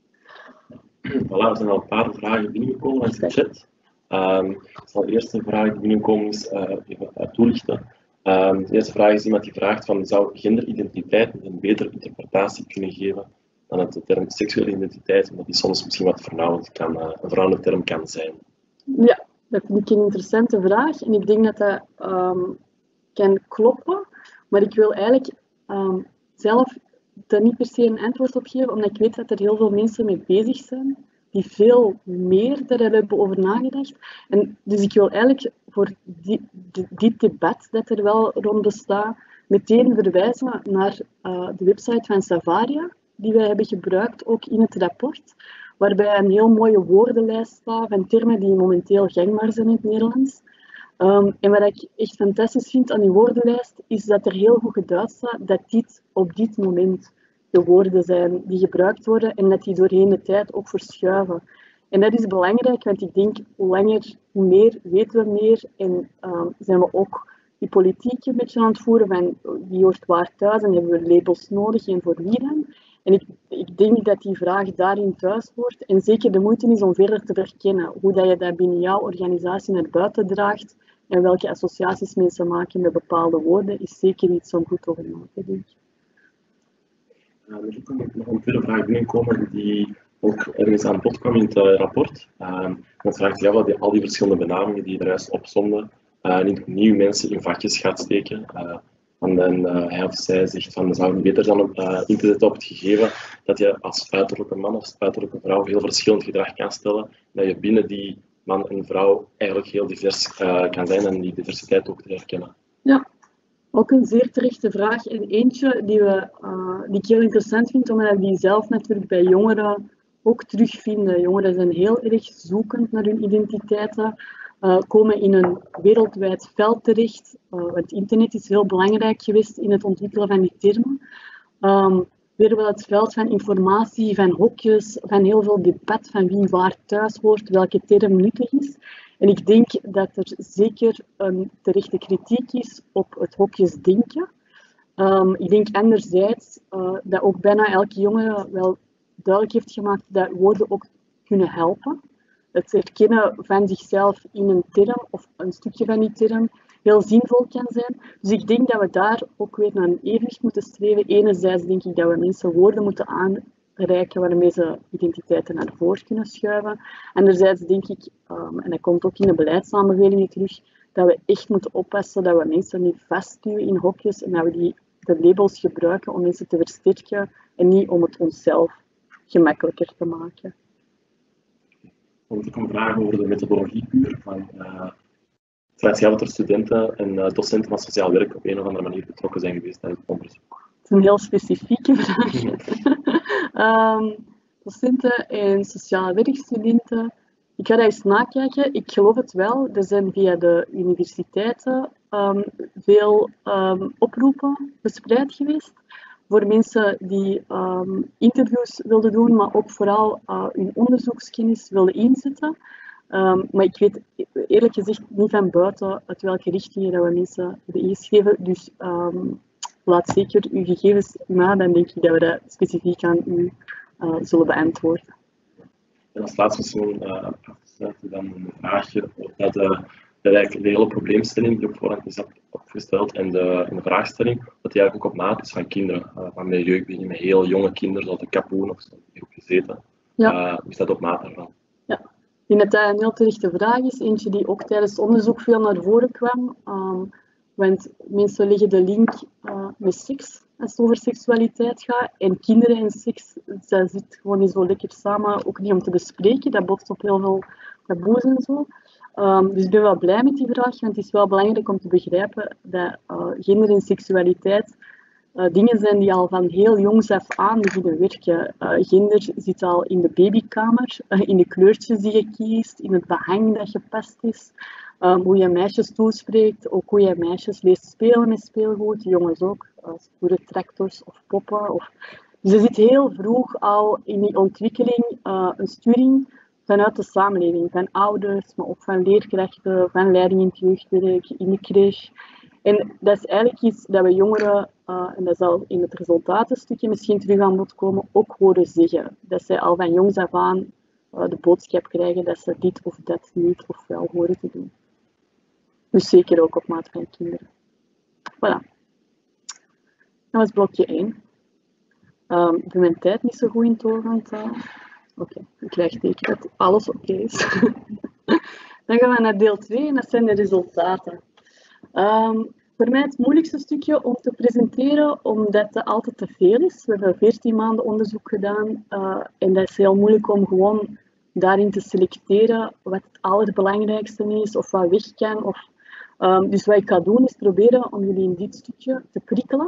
Speaker 4: Voilà, er zijn al een paar vragen binnengekomen uit de chat. Um, ik zal de eerste vraag die binnenkomen is uh, even uh, toelichten. Um, de eerste vraag is iemand die vraagt van, zou genderidentiteit een betere interpretatie kunnen geven dan het de term seksuele identiteit, omdat die soms misschien wat vernauwend kan, uh, een verrouwende term kan zijn.
Speaker 3: Ja, dat vind ik een interessante vraag en ik denk dat dat um, kan kloppen, maar ik wil eigenlijk um, zelf daar niet per se een antwoord op geven, omdat ik weet dat er heel veel mensen mee bezig zijn die veel meer daar hebben over nagedacht. En dus ik wil eigenlijk voor die, die, dit debat dat er wel rond bestaat, meteen verwijzen naar uh, de website van Savaria, die wij hebben gebruikt, ook in het rapport, waarbij een heel mooie woordenlijst staat van termen die momenteel gangbaar zijn in het Nederlands. Um, en wat ik echt fantastisch vind aan die woordenlijst, is dat er heel goed geduid staat dat dit op dit moment de woorden zijn die gebruikt worden en dat die doorheen de tijd ook verschuiven. En dat is belangrijk, want ik denk hoe langer, hoe meer weten we meer en um, zijn we ook die politiek een beetje aan het voeren van wie hoort waar thuis en hebben we labels nodig en voor wie dan. En ik, ik denk dat die vraag daarin thuis hoort en zeker de moeite is om verder te verkennen hoe dat je dat binnen jouw organisatie naar buiten draagt en welke associaties mensen maken met bepaalde woorden, is zeker iets om goed over na te denken.
Speaker 4: Uh, er is ook nog een tweede vraag binnenkomen die ook ergens aan bod kwam in het uh, rapport. Uh, dat vraagt zich af dat die, al die verschillende benamingen die er juist opstonden, uh, niet opnieuw mensen in vakjes gaat steken. Uh, en dan uh, hij of zij zegt van, zou het niet beter zijn om uh, in te zetten op het gegeven dat je als uiterlijke man of uiterlijke vrouw heel verschillend gedrag kan stellen, dat je binnen die man en vrouw eigenlijk heel divers uh, kan zijn en die diversiteit ook te herkennen.
Speaker 3: Ja. Ook een zeer terechte vraag en eentje die, we, uh, die ik heel interessant vind, omdat we die zelf natuurlijk bij jongeren ook terugvinden. Jongeren zijn heel erg zoekend naar hun identiteiten, uh, komen in een wereldwijd veld terecht. Uh, het internet is heel belangrijk geweest in het ontwikkelen van die termen. Um, weer wel het veld van informatie, van hokjes, van heel veel debat van wie waar thuis hoort, welke term nuttig is. En ik denk dat er zeker een terechte kritiek is op het hokjesdenken. Um, ik denk anderzijds uh, dat ook bijna elke jongere wel duidelijk heeft gemaakt dat woorden ook kunnen helpen. Het herkennen van zichzelf in een term of een stukje van die term heel zinvol kan zijn. Dus ik denk dat we daar ook weer naar een evenwicht moeten streven. Enerzijds denk ik dat we mensen woorden moeten aanreiken waarmee ze identiteiten naar voren kunnen schuiven. Anderzijds denk ik, um, en dat komt ook in de beleidsaanbevelingen terug, dat we echt moeten oppassen dat we mensen niet vastduwen in hokjes en dat we die, de labels gebruiken om mensen te versterken en niet om het onszelf gemakkelijker te maken.
Speaker 4: Dan moet ik een vraag over de methodologiekuur. Van, uh, het feit dat er studenten en uh, docenten van sociaal werk op een of andere manier betrokken zijn geweest bij het onderzoek.
Speaker 3: Het is een heel specifieke vraag. um, docenten en sociaal werkstudenten. Ik ga dat eens nakijken. Ik geloof het wel. Er zijn via de universiteiten um, veel um, oproepen verspreid geweest voor mensen die um, interviews wilden doen, maar ook vooral uh, hun onderzoekskennis wilden inzetten. Um, maar ik weet eerlijk gezegd niet van buiten uit welke richtingen dat we mensen hebben ingeschreven. Dus um, laat zeker uw gegevens na, dan denk ik dat we dat specifiek aan u uh, zullen beantwoorden.
Speaker 4: En als laatste misschien uh, af te sluiten dan een vraagje of dat uh, de, de hele probleemstelling die op voorhand is opgesteld en de, en de vraagstelling, dat die eigenlijk ook op maat is van kinderen. Uh, van met jeugd beginnen met heel jonge kinderen, zoals de kapoen of zo, die ook gezeten.
Speaker 3: Ja.
Speaker 4: Uh, is dat op maat daarvan?
Speaker 3: Ja. Ik denk dat dat een heel terechte vraag is. Eentje die ook tijdens het onderzoek veel naar voren kwam. Um, want mensen leggen de link uh, met seks als het over seksualiteit gaat. En kinderen en seks, dat zit gewoon niet zo lekker samen, ook niet om te bespreken. Dat botst op heel veel taboes en zo. Um, dus ik ben wel blij met die vraag, want het is wel belangrijk om te begrijpen dat uh, gender en seksualiteit uh, dingen zijn die al van heel jongs af aan beginnen werken. Uh, gender zit al in de babykamer, uh, in de kleurtjes die je kiest, in het behang dat gepast is. Um, hoe je meisjes toespreekt, ook hoe je meisjes leert spelen met speelgoed, jongens ook, uh, stoere tractors of poppen. Of... Dus er zit heel vroeg al in die ontwikkeling uh, een sturing vanuit de samenleving, van ouders, maar ook van leerkrachten, van leiding in het jeugdwerk, in de crèche. En dat is eigenlijk iets dat we jongeren, uh, en dat zal in het resultatenstukje misschien terug aan bod komen, ook horen zeggen. Dat zij al van jongs af aan uh, de boodschap krijgen dat ze dit of dat niet of wel horen te doen. Dus zeker ook op maat van kinderen. Voilà. Dat was blokje één. Um, ik ben mijn tijd niet zo goed in toon aan het houden. Oké, okay. Ik krijg teken dat alles oké okay is. Dan gaan we naar deel twee en dat zijn de resultaten. Um, voor mij het moeilijkste stukje om te presenteren, omdat het altijd te veel is. We hebben veertien maanden onderzoek gedaan uh, en dat is heel moeilijk om gewoon daarin te selecteren wat het allerbelangrijkste is of wat weg kan. Of, um, dus wat ik ga doen is proberen om jullie in dit stukje te prikkelen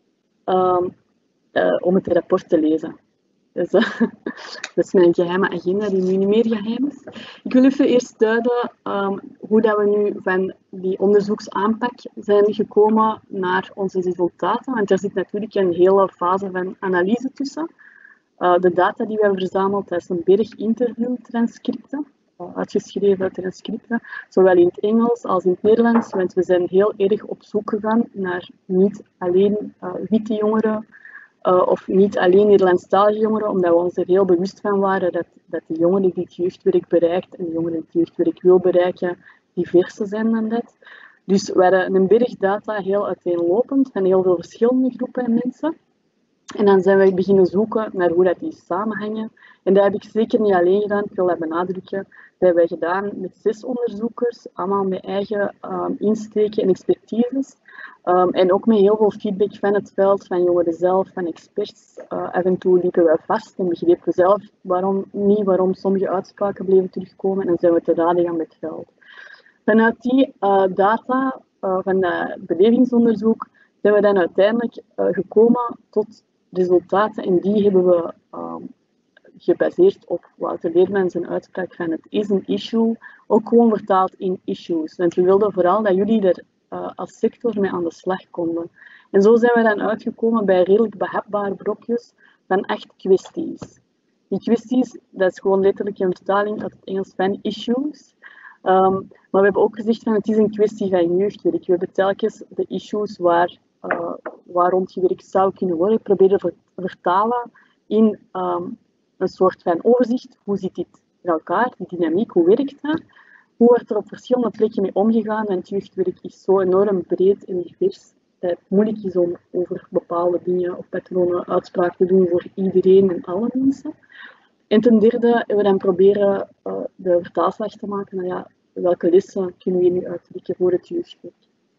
Speaker 3: um, uh, om het rapport te lezen. Dus, uh, dat is mijn geheime agenda, die nu niet meer geheim is. Ik wil even eerst duiden um, hoe dat we nu van die onderzoeksaanpak zijn gekomen naar onze resultaten. Want er zit natuurlijk een hele fase van analyse tussen. Uh, de data die we hebben verzameld, dat is een berg interviewtranscripten, uh, uitgeschreven transcripten, zowel in het Engels als in het Nederlands. Want we zijn heel erg op zoek gegaan naar niet alleen uh, witte jongeren, Uh, of niet alleen Nederlandstalige jongeren, omdat we ons er heel bewust van waren dat, dat de jongeren die het jeugdwerk bereikt en de jongeren die het jeugdwerk wil bereiken, diverser zijn dan dat. Dus we hadden een berg data heel uiteenlopend van heel veel verschillende groepen en mensen. En dan zijn we beginnen zoeken naar hoe dat die samenhangen. En dat heb ik zeker niet alleen gedaan, ik wil dat benadrukken. Dat hebben wij gedaan met zes onderzoekers, allemaal met eigen um, insteken en expertises. Um, en ook met heel veel feedback van het veld, van jongeren zelf, van experts. Uh, af en toe liepen we vast en begrepen we zelf waarom niet, waarom sommige uitspraken bleven terugkomen. En dan zijn we te raden gaan met het veld. Vanuit die uh, data uh, van dat belevingsonderzoek zijn we dan uiteindelijk uh, gekomen tot resultaten. En die hebben we um, gebaseerd op Wouter Leerman zijn uitspraak van het is een issue, ook gewoon vertaald in issues. Want we wilden vooral dat jullie er Uh, als sector mee aan de slag konden. En zo zijn we dan uitgekomen bij redelijk behapbare brokjes van acht kwesties. Die kwesties, dat is gewoon letterlijk een vertaling uit het Engels van issues. Um, maar we hebben ook gezegd van het is een kwestie van jeugdwerk. We hebben telkens de issues waar, uh, waar rond gewerkt zou kunnen worden, proberen te vertalen in um, een soort van overzicht. Hoe zit dit in elkaar, die dynamiek, hoe werkt dat? Hoe wordt er op verschillende plekken mee omgegaan? Want jeugdwerk is zo enorm breed en divers dat het moeilijk is om over bepaalde dingen of patronen uitspraak te doen voor iedereen en alle mensen. En ten derde hebben we dan proberen uh, de vertaalslag te maken naar ja, welke lessen kunnen we nu uitwerken voor het jeugdwerk.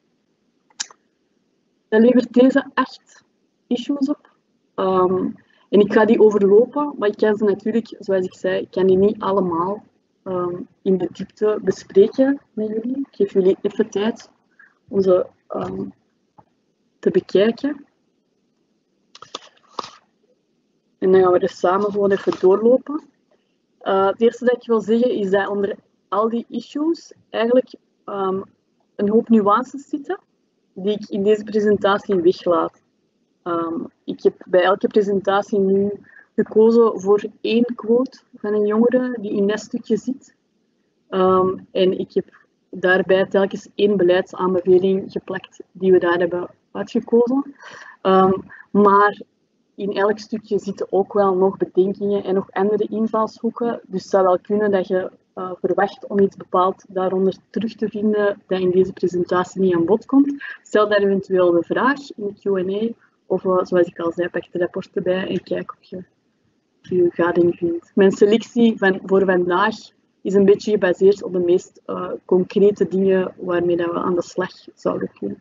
Speaker 3: Dat levert deze acht issues op. Um, en ik ga die overlopen, maar ik kan ze natuurlijk, zoals ik zei, ik kan die niet allemaal Um, in de diepte bespreken met jullie. Ik geef jullie even tijd om ze um, te bekijken. En dan gaan we er samen gewoon even doorlopen. Uh, het eerste dat ik wil zeggen is dat onder al die issues eigenlijk um, een hoop nuances zitten die ik in deze presentatie weglaat. Um, ik heb bij elke presentatie nu gekozen voor één quote van een jongere die in dat stukje zit. Um, en ik heb daarbij telkens één beleidsaanbeveling geplakt die we daar hebben uitgekozen. Um, maar in elk stukje zitten ook wel nog bedenkingen en nog andere invalshoeken. Dus het zou wel kunnen dat je uh, verwacht om iets bepaald daaronder terug te vinden dat in deze presentatie niet aan bod komt. Stel daar eventueel een vraag in de Q en A. Of uh, zoals ik al zei, pak de rapport erbij en kijk of je je gading vindt. Mijn selectie van, voor vandaag is een beetje gebaseerd op de meest uh, concrete dingen waarmee dat we aan de slag zouden kunnen.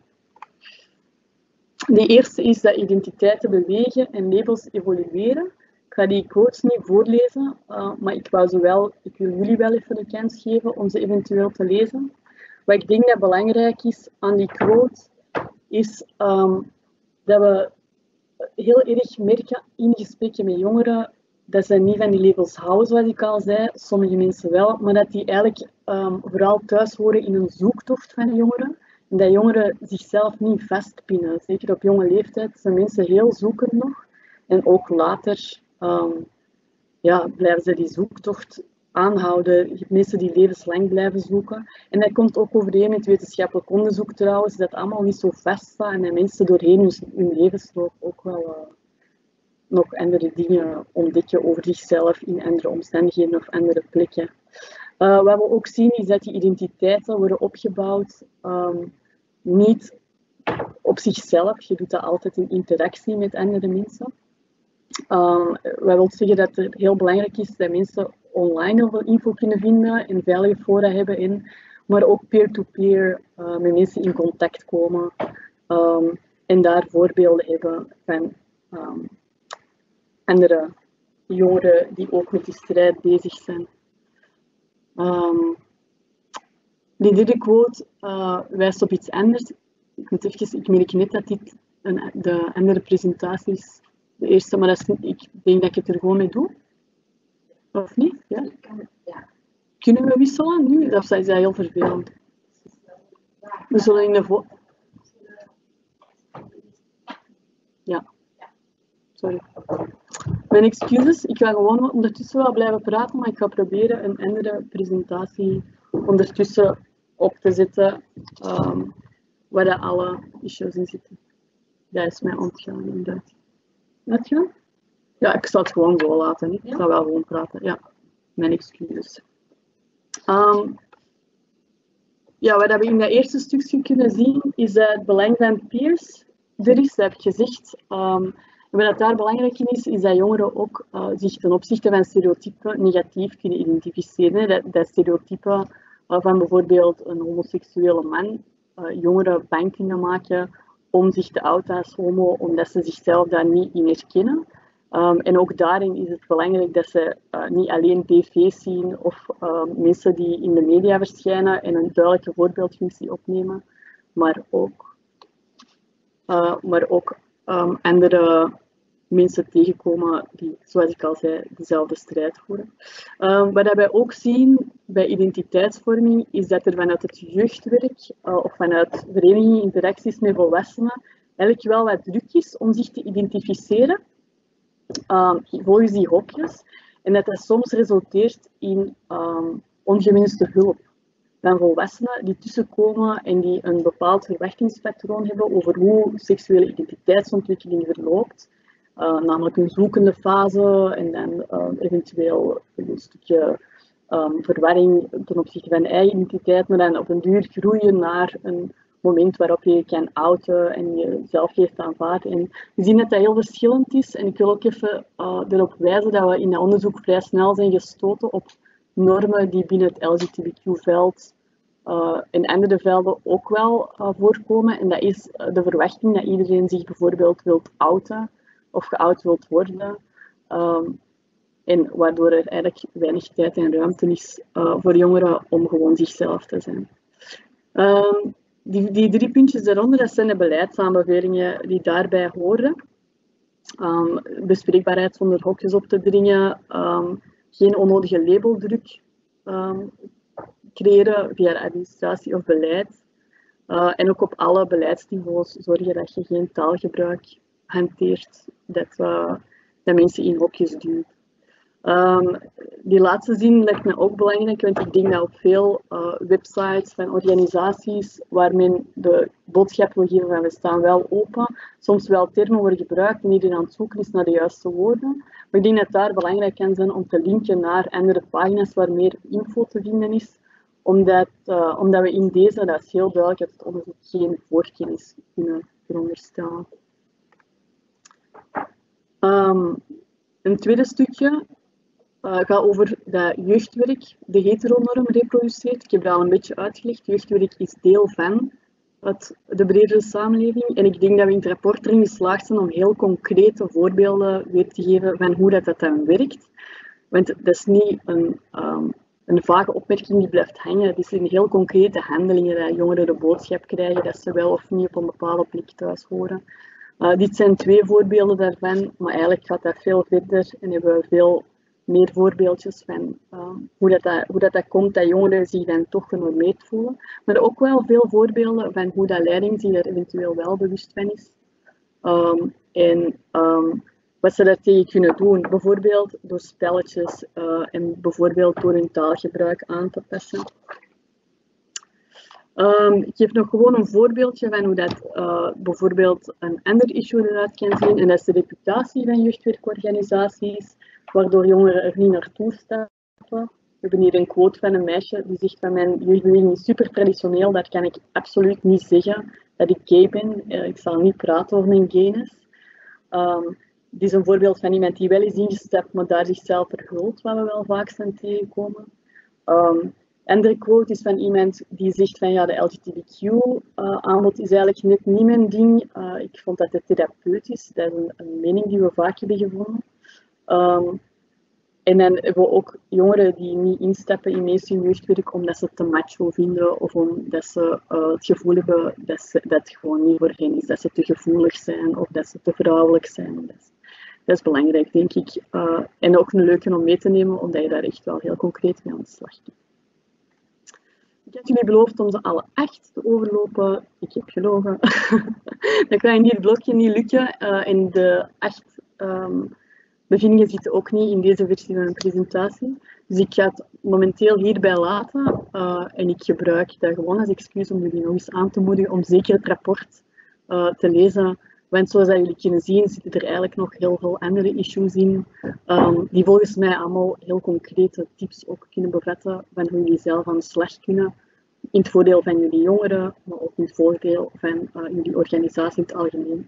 Speaker 3: De eerste is dat identiteiten bewegen en labels evolueren. Ik ga die quotes niet voorlezen, uh, maar ik, wou ze wel, ik wil jullie wel even de kans geven om ze eventueel te lezen. Wat ik denk dat belangrijk is aan die quote, is um, dat we heel erg merken in gesprekken met jongeren dat ze niet van die labels houden, zoals ik al zei. Sommige mensen wel, maar dat die eigenlijk um, vooral thuis horen in een zoektocht van de jongeren. En dat jongeren zichzelf niet vastpinnen. Zeker op jonge leeftijd zijn mensen heel zoekend nog. En ook later um, ja, blijven ze die zoektocht aanhouden. Je hebt mensen die levenslang blijven zoeken. En dat komt ook overeen met wetenschappelijk onderzoek trouwens, dat allemaal niet zo vaststaat en dat mensen doorheen hun, hun levensloop ook wel uh, nog andere dingen ontdekken over zichzelf in andere omstandigheden of andere plekken. Uh, wat we ook zien is dat die identiteiten worden opgebouwd um, niet op zichzelf. Je doet dat altijd in interactie met andere mensen. Um, wij willen zeggen dat het heel belangrijk is dat mensen online heel veel info kunnen vinden en veilige fora hebben, in, maar ook peer-to-peer uh, met mensen in contact komen um, en daar voorbeelden hebben van um, andere jongeren die ook met die strijd bezig zijn. Um, die derde quote uh, wijst op iets anders. Ik, moet even, ik merk net dat dit een, de andere presentatie is. De eerste, maar dat is, ik denk dat ik het er gewoon mee doe. Of niet? Ja?
Speaker 1: Ja.
Speaker 3: Kunnen we wisselen nu? Dat is heel vervelend. We zullen in de vo... Ja. Sorry. Mijn excuses. Ik ga gewoon ondertussen wel blijven praten, maar ik ga proberen een andere presentatie ondertussen op te zetten, um, waar de alle issues in zitten. Dat is mij ontgaan, inderdaad. Laat gaan? Ja, ik zal het gewoon zo laten. Niet? Ik ga wel gewoon praten. Ja, mijn excuses. Um, ja, wat we in dat eerste stukje kunnen zien, is dat het belang van peers er is, dat heb ik gezegd. Um, en wat daar belangrijk in is, is dat jongeren ook uh, zich ten opzichte van stereotypen negatief kunnen identificeren. Dat, dat stereotypen uh, van bijvoorbeeld een homoseksuele man uh, jongeren bang kunnen maken om zich te outen als homo, omdat ze zichzelf daar niet in herkennen. Um, en ook daarin is het belangrijk dat ze uh, niet alleen tv's zien of uh, mensen die in de media verschijnen en een duidelijke voorbeeldfunctie opnemen, maar ook, uh, maar ook um, andere mensen tegenkomen die, zoals ik al zei, dezelfde strijd voeren. Um, wat wij ook zien bij identiteitsvorming is dat er vanuit het jeugdwerk uh, of vanuit verenigingen, interacties met volwassenen eigenlijk wel wat druk is om zich te identificeren um, volgens die hokjes en dat dat soms resulteert in um, ongewenste hulp van volwassenen die tussenkomen en die een bepaald verwachtingspatroon hebben over hoe seksuele identiteitsontwikkeling verloopt. Uh, namelijk een zoekende fase en dan uh, eventueel een stukje um, verwarring ten opzichte van eigen identiteit, maar dan op een duur groeien naar een moment waarop je je kan outen en jezelf geeft aanvaarden. En we zien dat dat heel verschillend is en ik wil ook even uh, erop wijzen dat we in dat onderzoek vrij snel zijn gestoten op normen die binnen het L G B T Q-veld uh, en andere velden ook wel uh, voorkomen. En dat is uh, de verwachting dat iedereen zich bijvoorbeeld wilt outen of geout wilt worden. Um, en waardoor er eigenlijk weinig tijd en ruimte is uh, voor jongeren om gewoon zichzelf te zijn. Um, die, die drie puntjes daaronder, dat zijn de beleidsaanbevelingen die daarbij horen. Um, bespreekbaarheid zonder hokjes op te dringen, um, geen onnodige labeldruk um, creëren via de administratie of beleid. Uh, en ook op alle beleidsniveaus zorgen dat je geen taalgebruik hanteert, dat, uh, dat mensen in hokjes duwen. Um, die laatste zin lijkt me ook belangrijk, want ik denk dat op veel uh, websites van organisaties waar men de boodschap wil geven van we staan wel open, soms wel termen worden gebruikt en iedereen aan het zoeken is naar de juiste woorden. Maar ik denk dat het daar belangrijk kan zijn om te linken naar andere pagina's waar meer info te vinden is, omdat, uh, omdat we in deze, dat is heel duidelijk, dat het onderzoek geen voorkennis kunnen veronderstellen. Um, een tweede stukje uh, gaat over dat jeugdwerk de heteronorm reproduceert. Ik heb dat al een beetje uitgelegd. Jeugdwerk is deel van het, de bredere samenleving. En ik denk dat we in het rapport erin geslaagd zijn om heel concrete voorbeelden weer te geven van hoe dat, dat dan werkt. Want dat is niet een, um, een vage opmerking die blijft hangen. Het is in heel concrete handelingen dat jongeren de boodschap krijgen dat ze wel of niet op een bepaalde plek thuis horen. Uh, dit zijn twee voorbeelden daarvan, maar eigenlijk gaat dat veel verder en hebben we veel meer voorbeeldjes van uh, hoe, dat, dat, hoe dat, dat komt dat jongeren zich dan toch genormeerd voelen. Maar ook wel veel voorbeelden van hoe dat leiding zich er eventueel wel bewust van is. Um, en um, wat ze daartegen kunnen doen, bijvoorbeeld door spelletjes uh, en bijvoorbeeld door hun taalgebruik aan te passen. Um, ik geef nog gewoon een voorbeeldje van hoe dat uh, bijvoorbeeld een ander issue eruit kan zien. En dat is de reputatie van jeugdwerkorganisaties, waardoor jongeren er niet naartoe stappen. We hebben hier een quote van een meisje die zegt van mijn jeugdbeweging is super traditioneel, daar kan ik absoluut niet zeggen dat ik gay ben. Uh, ik zal niet praten over mijn gayness. Um, dit is een voorbeeld van iemand die wel is ingestapt, maar daar zichzelf verhult, wat we wel vaak zijn tegenkomen. Um, andere quote is van iemand die zegt van ja, de L G B T Q-aanbod uh, is eigenlijk net niet mijn ding. Uh, ik vond dat het therapeutisch. Dat is een, een mening die we vaak hebben gevonden. Um, en dan hebben we ook jongeren die niet instappen in mainstream jeugdwerk omdat ze het te macho vinden of omdat ze uh, het gevoel hebben dat, ze, dat het gewoon niet voor hen is. Dat ze te gevoelig zijn of dat ze te vrouwelijk zijn. Dat is, dat is belangrijk, denk ik. Uh, en ook een leuke om mee te nemen, omdat je daar echt wel heel concreet mee aan de slag gaat. Ik had jullie beloofd om ze alle acht te overlopen. Ik heb gelogen. Dat kan in dit blokje niet lukken. Uh, en de acht um, bevindingen zitten ook niet in deze versie van mijn presentatie. Dus ik ga het momenteel hierbij laten. Uh, en ik gebruik dat gewoon als excuus om jullie nog eens aan te moedigen om zeker het rapport uh, te lezen. Want zoals dat jullie kunnen zien, zitten er eigenlijk nog heel veel andere issues in, um, die volgens mij allemaal heel concrete tips ook kunnen bevatten van hoe jullie zelf aan de slag kunnen. In het voordeel van jullie jongeren, maar ook in het voordeel van uh, jullie organisatie in het algemeen.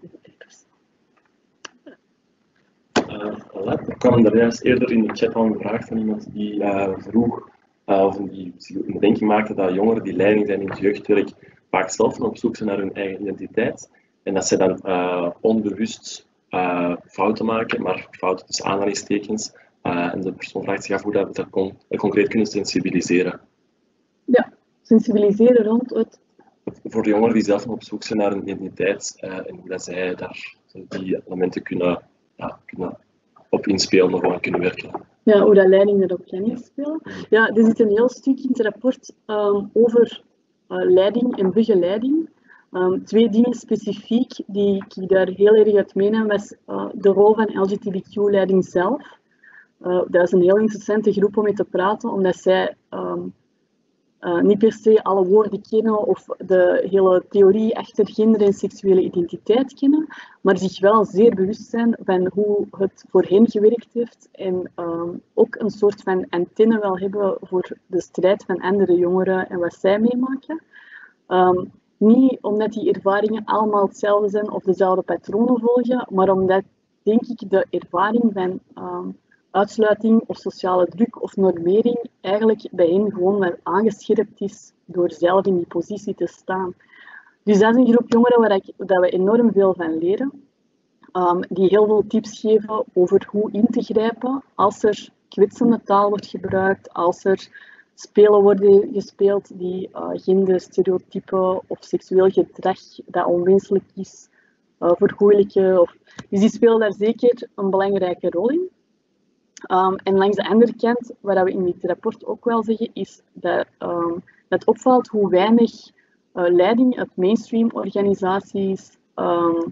Speaker 4: Uh, er kwam er juist eerder in de chat al een vraag van iemand die uh, vroeg, uh, of die zich een bedenking maakte dat jongeren die leiding zijn in het jeugdwerk vaak zelf op zoek zijn naar hun eigen identiteit. En dat ze dan uh, onbewust uh, fouten maken, maar fouten tussen aanhalingstekens. Uh, en de persoon vraagt zich af hoe dat we dat con concreet kunnen sensibiliseren.
Speaker 3: Ja, sensibiliseren rond het...
Speaker 4: Voor de jongeren die zelf op zoek zijn naar een identiteit uh, en hoe dat zij daar die elementen kunnen, ja, kunnen op inspelen of aan kunnen werken.
Speaker 3: Ja, hoe dat leiding erop kan inspelen. Ja, er zit een heel stuk in het rapport um, over uh, leiding en begeleiding. Um, twee dingen specifiek die ik daar heel erg uit meenam, was uh, de rol van L G B T Q-leiding zelf. Uh, dat is een heel interessante groep om mee te praten, omdat zij um, uh, niet per se alle woorden kennen of de hele theorie achter gender en seksuele identiteit kennen, maar zich wel zeer bewust zijn van hoe het voor hen gewerkt heeft en um, ook een soort van antenne wel hebben voor de strijd van andere jongeren en wat zij meemaken. Um, Niet omdat die ervaringen allemaal hetzelfde zijn of dezelfde patronen volgen, maar omdat, denk ik, de ervaring van um, uitsluiting of sociale druk of normering eigenlijk bij hen gewoon wel aangescherpt is door zelf in die positie te staan. Dus dat is een groep jongeren waar, ik, waar we enorm veel van leren, um, die heel veel tips geven over hoe in te grijpen als er kwetsende taal wordt gebruikt, als er spelen worden gespeeld die uh, genderstereotypen of seksueel gedrag dat onwenselijk is, uh, vergoeilijken. Of... Dus die spelen daar zeker een belangrijke rol in. Um, en langs de andere kant, wat we in dit rapport ook wel zeggen, is dat um, het opvalt hoe weinig uh, leiding uit mainstream organisaties um,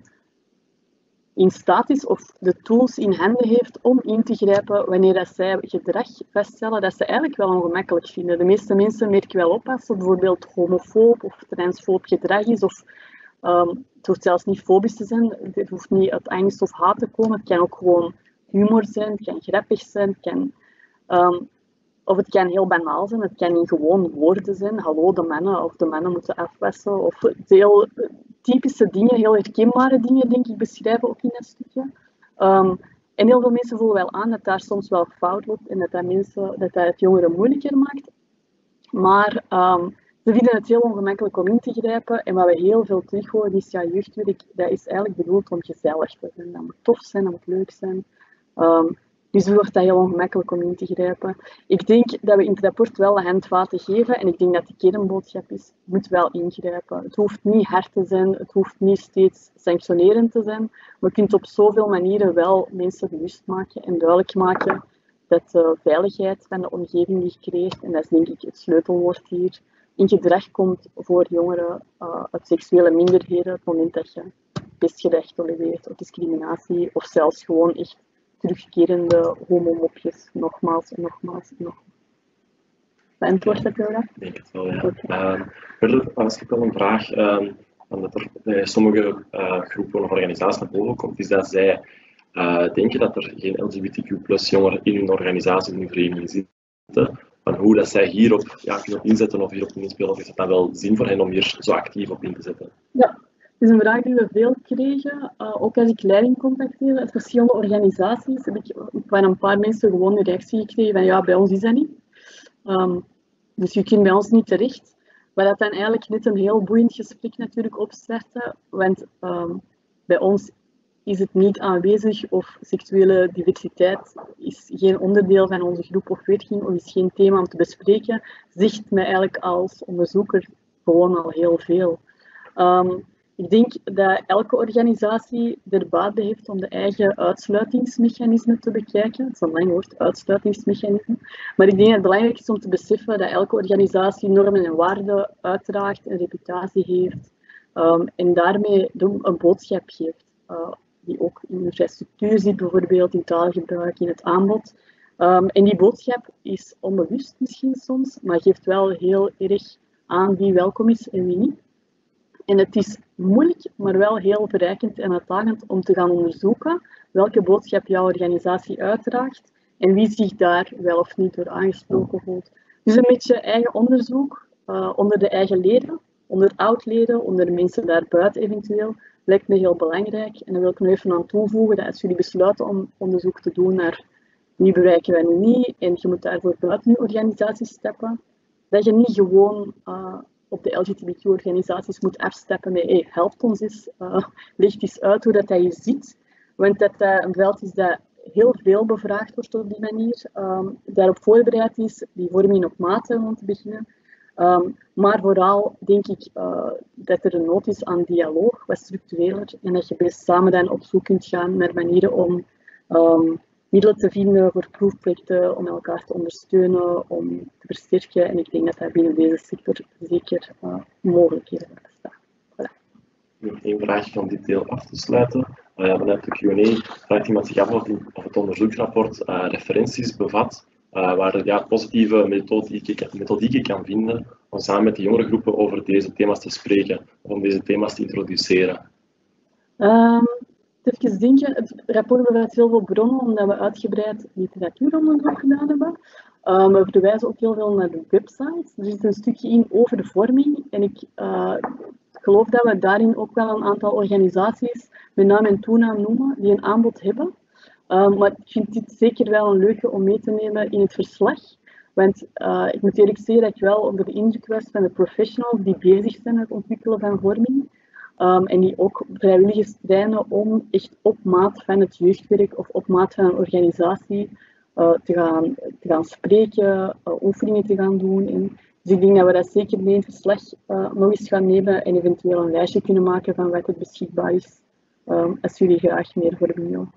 Speaker 3: in staat is of de tools in handen heeft om in te grijpen wanneer dat zij gedrag vaststellen dat ze eigenlijk wel ongemakkelijk vinden. De meeste mensen merken wel op als er bijvoorbeeld homofoob of transfoob gedrag is, of um, het hoeft zelfs niet fobisch te zijn, het hoeft niet uit angst of haat te komen, het kan ook gewoon humor zijn, het kan grappig zijn, het kan, um, of het kan heel banaal zijn, het kan in gewoon woorden zijn, hallo de mannen, of de mannen moeten afwassen, of heel typische dingen, heel herkenbare dingen, denk ik, beschrijven ook in dat stukje. Um, en heel veel mensen voelen wel aan dat daar soms wel fout loopt en dat dat, mensen, dat, dat het jongeren moeilijker maakt. Maar um, ze vinden het heel ongemakkelijk om in te grijpen. En wat we heel veel terug horen is, ja, jeugdwerk, dat is eigenlijk bedoeld om gezellig te zijn. Dat moet tof zijn, dat moet leuk zijn. Um, Dus wordt dat heel ongemakkelijk om in te grijpen. Ik denk dat we in het rapport wel de handvaten geven en ik denk dat de kernboodschap is, je moet wel ingrijpen. Het hoeft niet hard te zijn, het hoeft niet steeds sanctionerend te zijn, maar je kunt op zoveel manieren wel mensen bewust maken en duidelijk maken dat de veiligheid van de omgeving die je creëert, en dat is denk ik het sleutelwoord hier, in gedrag komt voor jongeren uh, uit seksuele minderheden op het moment dat je pestgedrag tolereert of discriminatie of zelfs gewoon echt terugkerende homomopjes, nogmaals en nogmaals en nogmaals. Beantwoord dat jou dat?
Speaker 4: Ik denk het wel, ja. Okay. Uh, verder was ik wel een vraag, uh, dat er bij sommige uh, groepen of organisaties naar boven komt, is dat zij uh, denken dat er geen L G B T Q plus jongeren in hun organisatie of in hun vereniging zitten. Van hoe dat zij hierop ja, kunnen inzetten of hierop inspelen, of is het dan wel zin voor hen om hier zo actief op in te zetten?
Speaker 3: Ja, Het is een vraag die we veel kregen, uh, ook als ik leiding contacteerde uit verschillende organisaties, heb ik van een paar mensen gewoon de reactie gekregen van ja, bij ons is dat niet. Um, dus je kunt bij ons niet terecht. Maar dat dan eigenlijk net een heel boeiend gesprek natuurlijk opstarten, want um, bij ons is het niet aanwezig of seksuele diversiteit is geen onderdeel van onze groep of werking of is geen thema om te bespreken, zegt mij eigenlijk als onderzoeker gewoon al heel veel. Um, ik denk dat elke organisatie er baat bij heeft om de eigen uitsluitingsmechanismen te bekijken. Het is een lang woord, uitsluitingsmechanismen. Maar ik denk dat het belangrijk is om te beseffen dat elke organisatie normen en waarden uitdraagt, een reputatie heeft um, en daarmee een boodschap geeft. Uh, die ook in de infrastructuur zit, bijvoorbeeld in taalgebruik, in het aanbod. Um, en die boodschap is onbewust misschien soms, maar geeft wel heel erg aan wie welkom is en wie niet. En het is moeilijk, maar wel heel verrijkend en uitdagend om te gaan onderzoeken welke boodschap jouw organisatie uitdraagt en wie zich daar wel of niet door aangesproken voelt. Dus een beetje eigen onderzoek uh, onder de eigen leden, onder oud-leden, onder de mensen daarbuiten eventueel, lijkt me heel belangrijk. En dan wil ik nog even aan toevoegen dat als jullie besluiten om onderzoek te doen naar wie bereiken wij nu niet en je moet daarvoor buiten je organisatie stappen, dat je niet gewoon uh, op de L G B T Q-organisaties moet afstappen met hey, helpt ons eens, uh, leg eens uit hoe dat, dat je ziet. Want dat uh, een veld is dat heel veel bevraagd wordt op die manier, um, daarop voorbereid is, die vorming op maat hebben om te beginnen. Um, maar vooral denk ik uh, dat er een nood is aan dialoog, wat structureler, en dat je best samen dan op zoek kunt gaan naar manieren om um, middelen te vinden voor proefprojecten, om elkaar te ondersteunen, om te versterken. En ik denk dat dat binnen deze sector zeker uh, mogelijkheden bestaan. Voilà.
Speaker 4: Eén vraagje om dit deel af te sluiten. Uh, ja, vanuit de Q en A vraagt iemand zich af of, die, of het onderzoeksrapport uh, referenties bevat uh, waar je ja, positieve methodieken, methodieken kan vinden om samen met de jongere groepen over deze thema's te spreken of om deze thema's te introduceren.
Speaker 3: Um, Even denken, het rapport bevat heel veel bronnen omdat we uitgebreid literatuuronderzoek gedaan hebben. Um, we verwijzen ook heel veel naar de website. Er zit een stukje in over de vorming en ik uh, geloof dat we daarin ook wel een aantal organisaties met naam en toenaam noemen die een aanbod hebben. Um, maar ik vind dit zeker wel een leuke om mee te nemen in het verslag. Want uh, ik moet eerlijk zeggen dat ik wel onder de indruk was van de professionals die bezig zijn met het ontwikkelen van vorming. Um, en die ook vrijwilligers trainen om echt op maat van het jeugdwerk of op maat van een organisatie uh, te, gaan, te gaan spreken, uh, oefeningen te gaan doen. En dus ik denk dat we dat zeker mee in het verslag uh, nog eens gaan nemen en eventueel een lijstje kunnen maken van wat er beschikbaar is, um, als jullie graag meer vorming willen.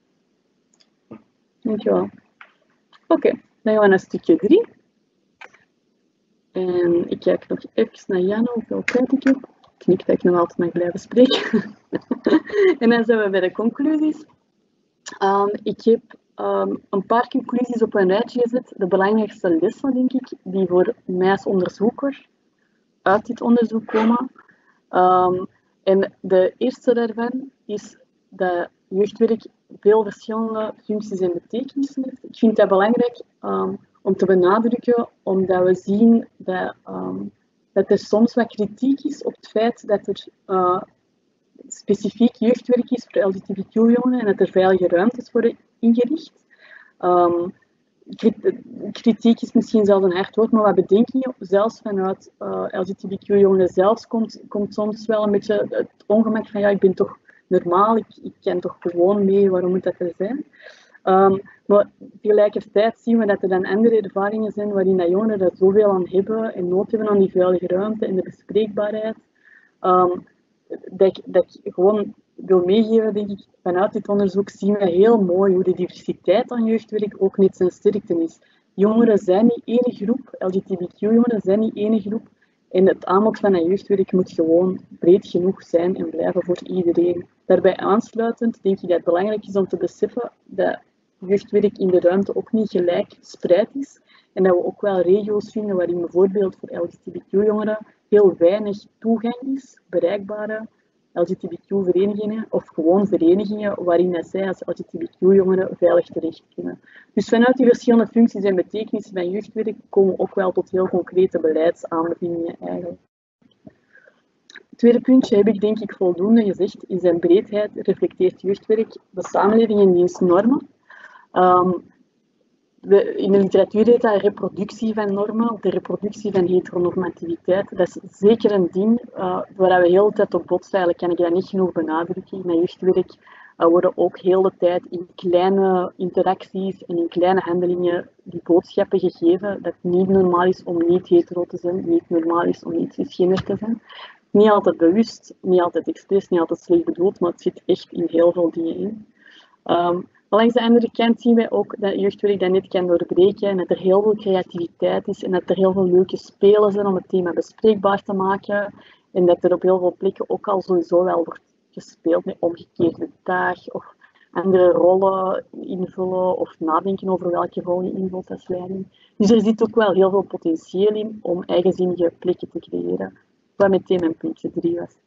Speaker 3: Dankjewel. Oké, okay, dan gaan we naar stukje drie. En ik kijk nog even naar Jan hoeveel tijd ik heb. Ik knik dat ik nog altijd mag blijven spreken. En dan zijn we bij de conclusies. Um, ik heb um, een paar conclusies op een rijtje gezet. De belangrijkste lessen, denk ik, die voor mij als onderzoeker uit dit onderzoek komen. Um, en de eerste daarvan is dat jeugdwerk veel verschillende functies en betekenissen heeft. Ik vind dat belangrijk um, om te benadrukken, omdat we zien dat, um, dat er soms wat kritiek is op het feit dat er uh, specifiek jeugdwerk is voor L G B T Q-jongeren en dat er veilige ruimtes worden ingericht. Um, kritiek is misschien zelfs een hard woord, maar wat bedenkingen, zelfs vanuit uh, L G B T Q-jongeren zelfs, komt, komt soms wel een beetje het ongemak van ja, ik ben toch normaal, ik, ik ken toch gewoon mee, waarom moet dat er zijn? Um, maar tegelijkertijd zien we dat er dan andere ervaringen zijn waarin dat jongeren er zoveel aan hebben en nood hebben aan die veilige ruimte en de bespreekbaarheid. Um, dat, ik, dat ik gewoon wil meegeven, denk ik, vanuit dit onderzoek zien we heel mooi hoe de diversiteit aan jeugdwerk ook niet zijn sterkte is. Jongeren zijn niet één groep, L G B T Q-jongeren zijn niet één groep. En het aanbod van een jeugdwerk moet gewoon breed genoeg zijn en blijven voor iedereen. Daarbij aansluitend denk ik dat het belangrijk is om te beseffen dat jeugdwerk in de ruimte ook niet gelijk gespreid is. En dat we ook wel regio's vinden waarin bijvoorbeeld voor L G B T Q-jongeren heel weinig toegang is, bereikbare L G B T Q-verenigingen of gewoon verenigingen waarin dat zij als L G B T Q-jongeren veilig terecht kunnen. Dus vanuit die verschillende functies en betekenissen van jeugdwerk komen we ook wel tot heel concrete beleidsaanbevelingen eigenlijk. tweede puntje heb ik denk ik voldoende gezegd. In zijn breedheid reflecteert jeugdwerk de samenleving en diens normen. Um, de, in de literatuur heet dat reproductie van normen, of de reproductie van heteronormativiteit. Dat is zeker een ding uh, waar we heel de tijd op botsen. Eigenlijk kan ik dat niet genoeg benadrukken. In mijn jeugdwerk uh, worden ook heel de tijd in kleine interacties en in kleine handelingen die boodschappen gegeven dat het niet normaal is om niet hetero te zijn, niet normaal is om niet cisgender te zijn. Niet altijd bewust, niet altijd expres, niet altijd slecht bedoeld, maar het zit echt in heel veel dingen in. Um, langs de andere kant zien wij ook dat jeugdwerk dat net kan doorbreken en dat er heel veel creativiteit is en dat er heel veel leuke spelen zijn om het thema bespreekbaar te maken en dat er op heel veel plekken ook al sowieso wel wordt gespeeld met omgekeerde taak of andere rollen invullen of nadenken over welke rol je invult als leiding. Dus er zit ook wel heel veel potentieel in om eigenzinnige plekken te creëren. Wat meteen mijn puntje drie was.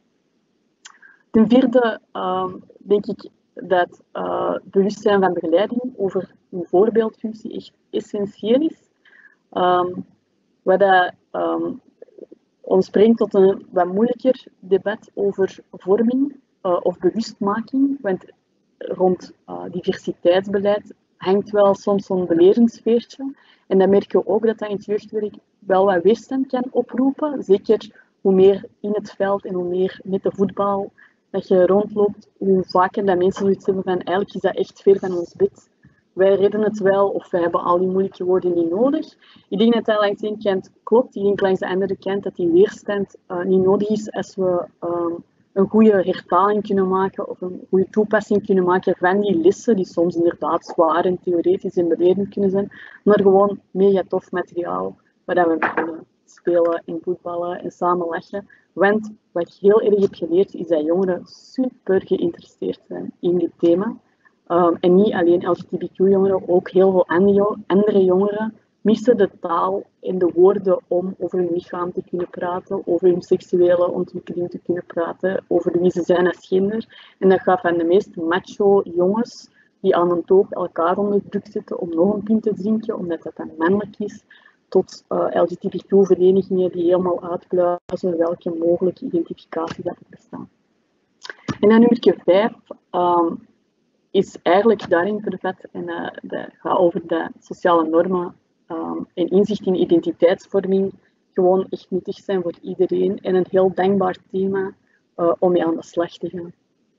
Speaker 3: Ten vierde uh, denk ik dat uh, bewustzijn van begeleiding over een voorbeeldfunctie echt essentieel is. Um, wat dat um, ons brengt tot een wat moeilijker debat over vorming uh, of bewustmaking. Want rond uh, diversiteitsbeleid hangt wel soms zo'n belerensfeertje. En dan merken we ook dat dat in het jeugdwerk wel wat weerstand kan oproepen. Zeker hoe meer in het veld en hoe meer met de voetbal dat je rondloopt, hoe vaker dat mensen zoiets hebben van eigenlijk is dat echt ver van ons bed. Wij redden het wel of wij hebben al die moeilijke woorden niet nodig. Ik denk dat dat langs de ene kant klopt. Ik denk langs de andere kant dat die weerstand uh, niet nodig is als we um, een goede hertaling kunnen maken of een goede toepassing kunnen maken van die lessen, die soms inderdaad zwaar en theoretisch en belerend kunnen zijn, maar gewoon mega tof materiaal waar we kunnen spelen en voetballen en samen lachen. Want wat ik heel erg heb geleerd is dat jongeren super geïnteresseerd zijn in dit thema. Um, en niet alleen L G B T Q-jongeren, ook heel veel andere jongeren missen de taal en de woorden om over hun lichaam te kunnen praten, over hun seksuele ontwikkeling te kunnen praten, over wie ze zijn als gender. En dat gaat van de meest macho jongens die aan een toog elkaar onder druk zetten om nog een pint te drinken, omdat dat dan mannelijk is, tot uh, L G B T Q-verenigingen die helemaal uitpluizen welke mogelijke identificatie dat er bestaan. En dan nummer vijf um, is eigenlijk daarin vervat en uh, dat gaat over de sociale normen um, en inzicht in identiteitsvorming gewoon echt nuttig zijn voor iedereen en een heel dankbaar thema uh, om mee aan de slag te gaan.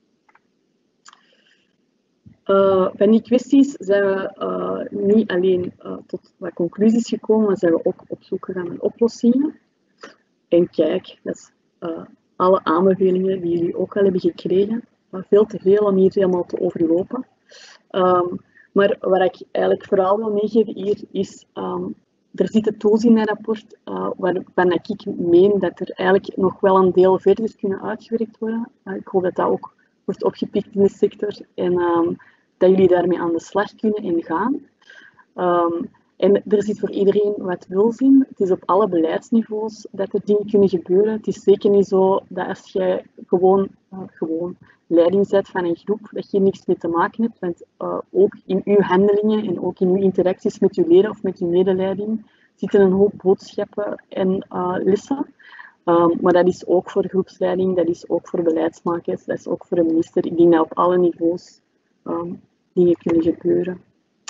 Speaker 3: Uh, van die kwesties zijn we uh, niet alleen uh, tot wat conclusies gekomen, maar zijn we ook op zoek gegaan naar oplossingen. En kijk, dat is uh, alle aanbevelingen die jullie ook al hebben gekregen. Maar veel te veel om hier helemaal te overlopen. Um, maar wat ik eigenlijk vooral wil meegeven hier is, um, er zitten tools in mijn rapport uh, waarvan ik meen dat er eigenlijk nog wel een deel verder kunnen uitgewerkt worden. Uh, ik hoop dat dat ook wordt opgepikt in de sector en um, dat jullie daarmee aan de slag kunnen en gaan. Um, en er zit voor iedereen wat wils in. Het is op alle beleidsniveaus dat er dingen kunnen gebeuren. Het is zeker niet zo dat als jij gewoon, uh, gewoon leiding zet van een groep, dat je niks mee te maken hebt. Want uh, ook in uw handelingen en ook in uw interacties met uw leden of met uw medeleiding zitten een hoop boodschappen en uh, lessen. Um, maar dat is ook voor groepsleiding, dat is ook voor beleidsmakers, dat is ook voor een minister. Ik denk dat op alle niveaus um, dingen kunnen gebeuren.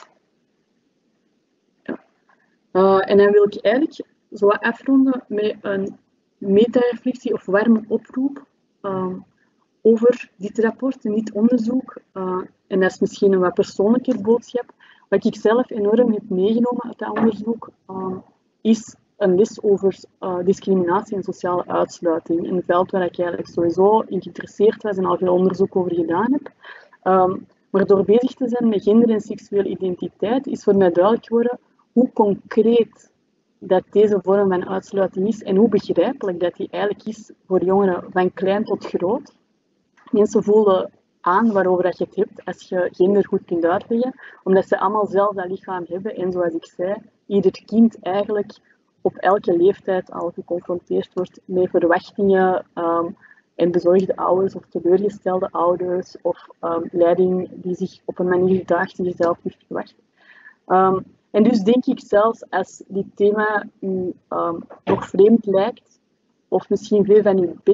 Speaker 3: Ja. Uh, en dan wil ik eigenlijk zo wat afronden met een meta-reflectie of warme oproep um, over dit rapport en dit onderzoek. Uh, en dat is misschien een wat persoonlijker boodschap. Wat ik zelf enorm heb meegenomen uit dat onderzoek uh, is een les over uh, discriminatie en sociale uitsluiting. Een veld waar ik eigenlijk sowieso in geïnteresseerd was en al veel onderzoek over gedaan heb. Um, maar door bezig te zijn met gender en seksuele identiteit is voor mij duidelijk geworden hoe concreet dat deze vorm van uitsluiting is en hoe begrijpelijk dat die eigenlijk is voor jongeren van klein tot groot. Mensen voelen aan waarover dat je het hebt als je gender goed kunt uitleggen, omdat ze allemaal zelf dat lichaam hebben en zoals ik zei, ieder kind eigenlijk op elke leeftijd al geconfronteerd wordt met verwachtingen um, en bezorgde ouders of teleurgestelde ouders of um, leiding die zich op een manier gedraagt die je zelf niet verwacht. Um, en dus denk ik zelfs als dit thema u um, nog vreemd lijkt of misschien veel van uw bed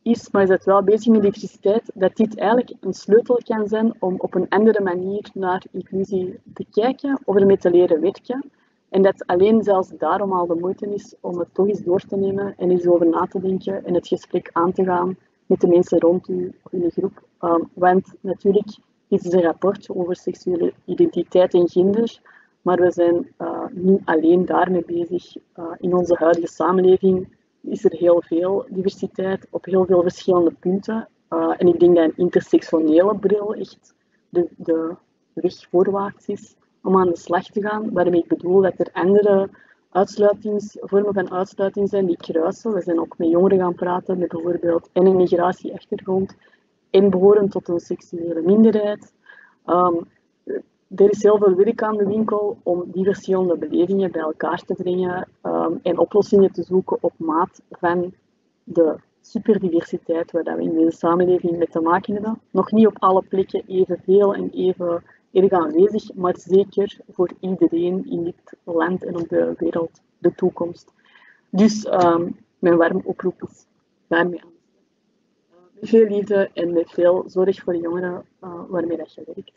Speaker 3: is, maar is het wel bezig met diversiteit, dat dit eigenlijk een sleutel kan zijn om op een andere manier naar inclusie te kijken of ermee te leren werken. En dat alleen zelfs daarom al de moeite is om het toch eens door te nemen en eens over na te denken en het gesprek aan te gaan met de mensen rond u of in de groep. Um, want natuurlijk, dit is een rapport over seksuele identiteit en gender, maar we zijn uh, niet alleen daarmee bezig. Uh, in onze huidige samenleving is er heel veel diversiteit op heel veel verschillende punten. Uh, en ik denk dat een intersectionele bril echt de, de weg voorwaarts is om aan de slag te gaan. Waarmee ik bedoel dat er andere uitsluitings, vormen van uitsluiting zijn die kruisen. We zijn ook met jongeren gaan praten, met bijvoorbeeld en een migratieachtergrond en behoren tot een seksuele minderheid. Um, er is heel veel werk aan de winkel om die verschillende belevingen bij elkaar te brengen um, en oplossingen te zoeken op maat van de superdiversiteit waar we in deze samenleving mee te maken hebben. Nog niet op alle plekken evenveel en even erg aanwezig, maar zeker voor iedereen in dit land en op de wereld de toekomst. Dus um, mijn warme oproep is daarmee aan. Uh, met veel liefde en met veel zorg voor de jongeren uh, waarmee dat je werkt.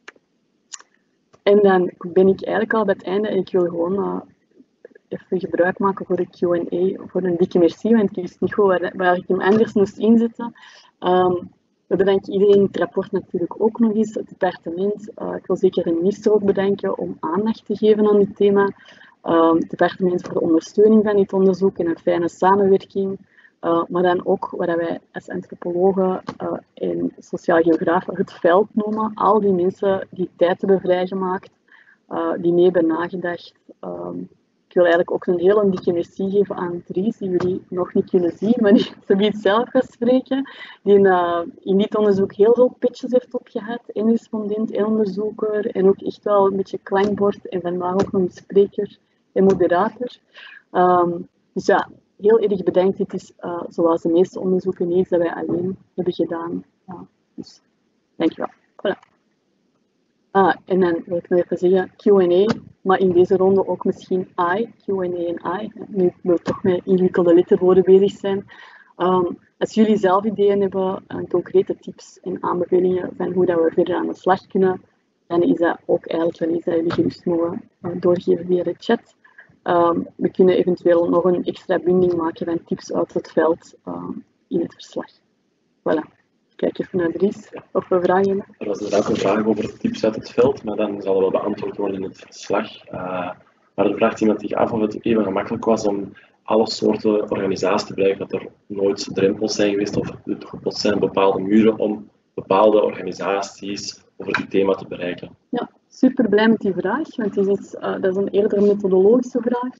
Speaker 3: En dan ben ik eigenlijk al bij het einde en ik wil gewoon uh, even gebruik maken voor de Q en A, voor een dikke merci, want ik wist niet goed waar, waar ik hem anders moest inzetten. Um, we bedanken iedereen in het rapport natuurlijk ook nog eens, het departement. Uh, ik wil zeker de minister ook bedanken om aandacht te geven aan dit thema. Um, het departement voor de ondersteuning van dit onderzoek en een fijne samenwerking. Uh, maar dan ook wat wij als antropologen uh, en sociaal geografen het veld noemen. Al die mensen die tijd hebben vrijgemaakt, uh, die mee hebben nagedacht. Um, ik wil eigenlijk ook een hele dikke merci geven aan Dries, die jullie nog niet kunnen zien, maar die zoiets zelf gaat spreken. Die uh, in dit onderzoek heel veel pitches heeft opgehad, en respondent en onderzoeker. En ook echt wel een beetje klankbord en vandaag ook nog een spreker en moderator. Um, dus ja, heel erg bedankt. Dit is uh, zoals de meeste onderzoeken niet dat wij alleen hebben gedaan. Ja, dus dankjewel. Voilà. Ah, en dan wil ik nog even zeggen Q en A, maar in deze ronde ook misschien I, Q en A en I. Nu wil ik toch met ingewikkelde letterwoorden bezig zijn. Um, als jullie zelf ideeën hebben, uh, concrete tips en aanbevelingen van hoe dat we verder aan de slag kunnen, dan is dat ook eigenlijk wel iets dat jullie gerust mogen uh, doorgeven via de chat. Um, we kunnen eventueel nog een extra binding maken van tips uit het veld uh, in het verslag. Voilà. Kijk even naar Dries, of we vragen hebben.
Speaker 4: Er was inderdaad een vraag over tips uit het veld, maar dan zal er wel beantwoord worden in het verslag. Uh, maar er vraagt iemand zich af of het even gemakkelijk was om alle soorten organisaties te bereiken, dat er nooit drempels zijn geweest of gepotst zijn bepaalde muren om bepaalde organisaties over dit thema te bereiken.
Speaker 3: Ja, super blij met die vraag, want het is, uh, dat is een eerder methodologische vraag.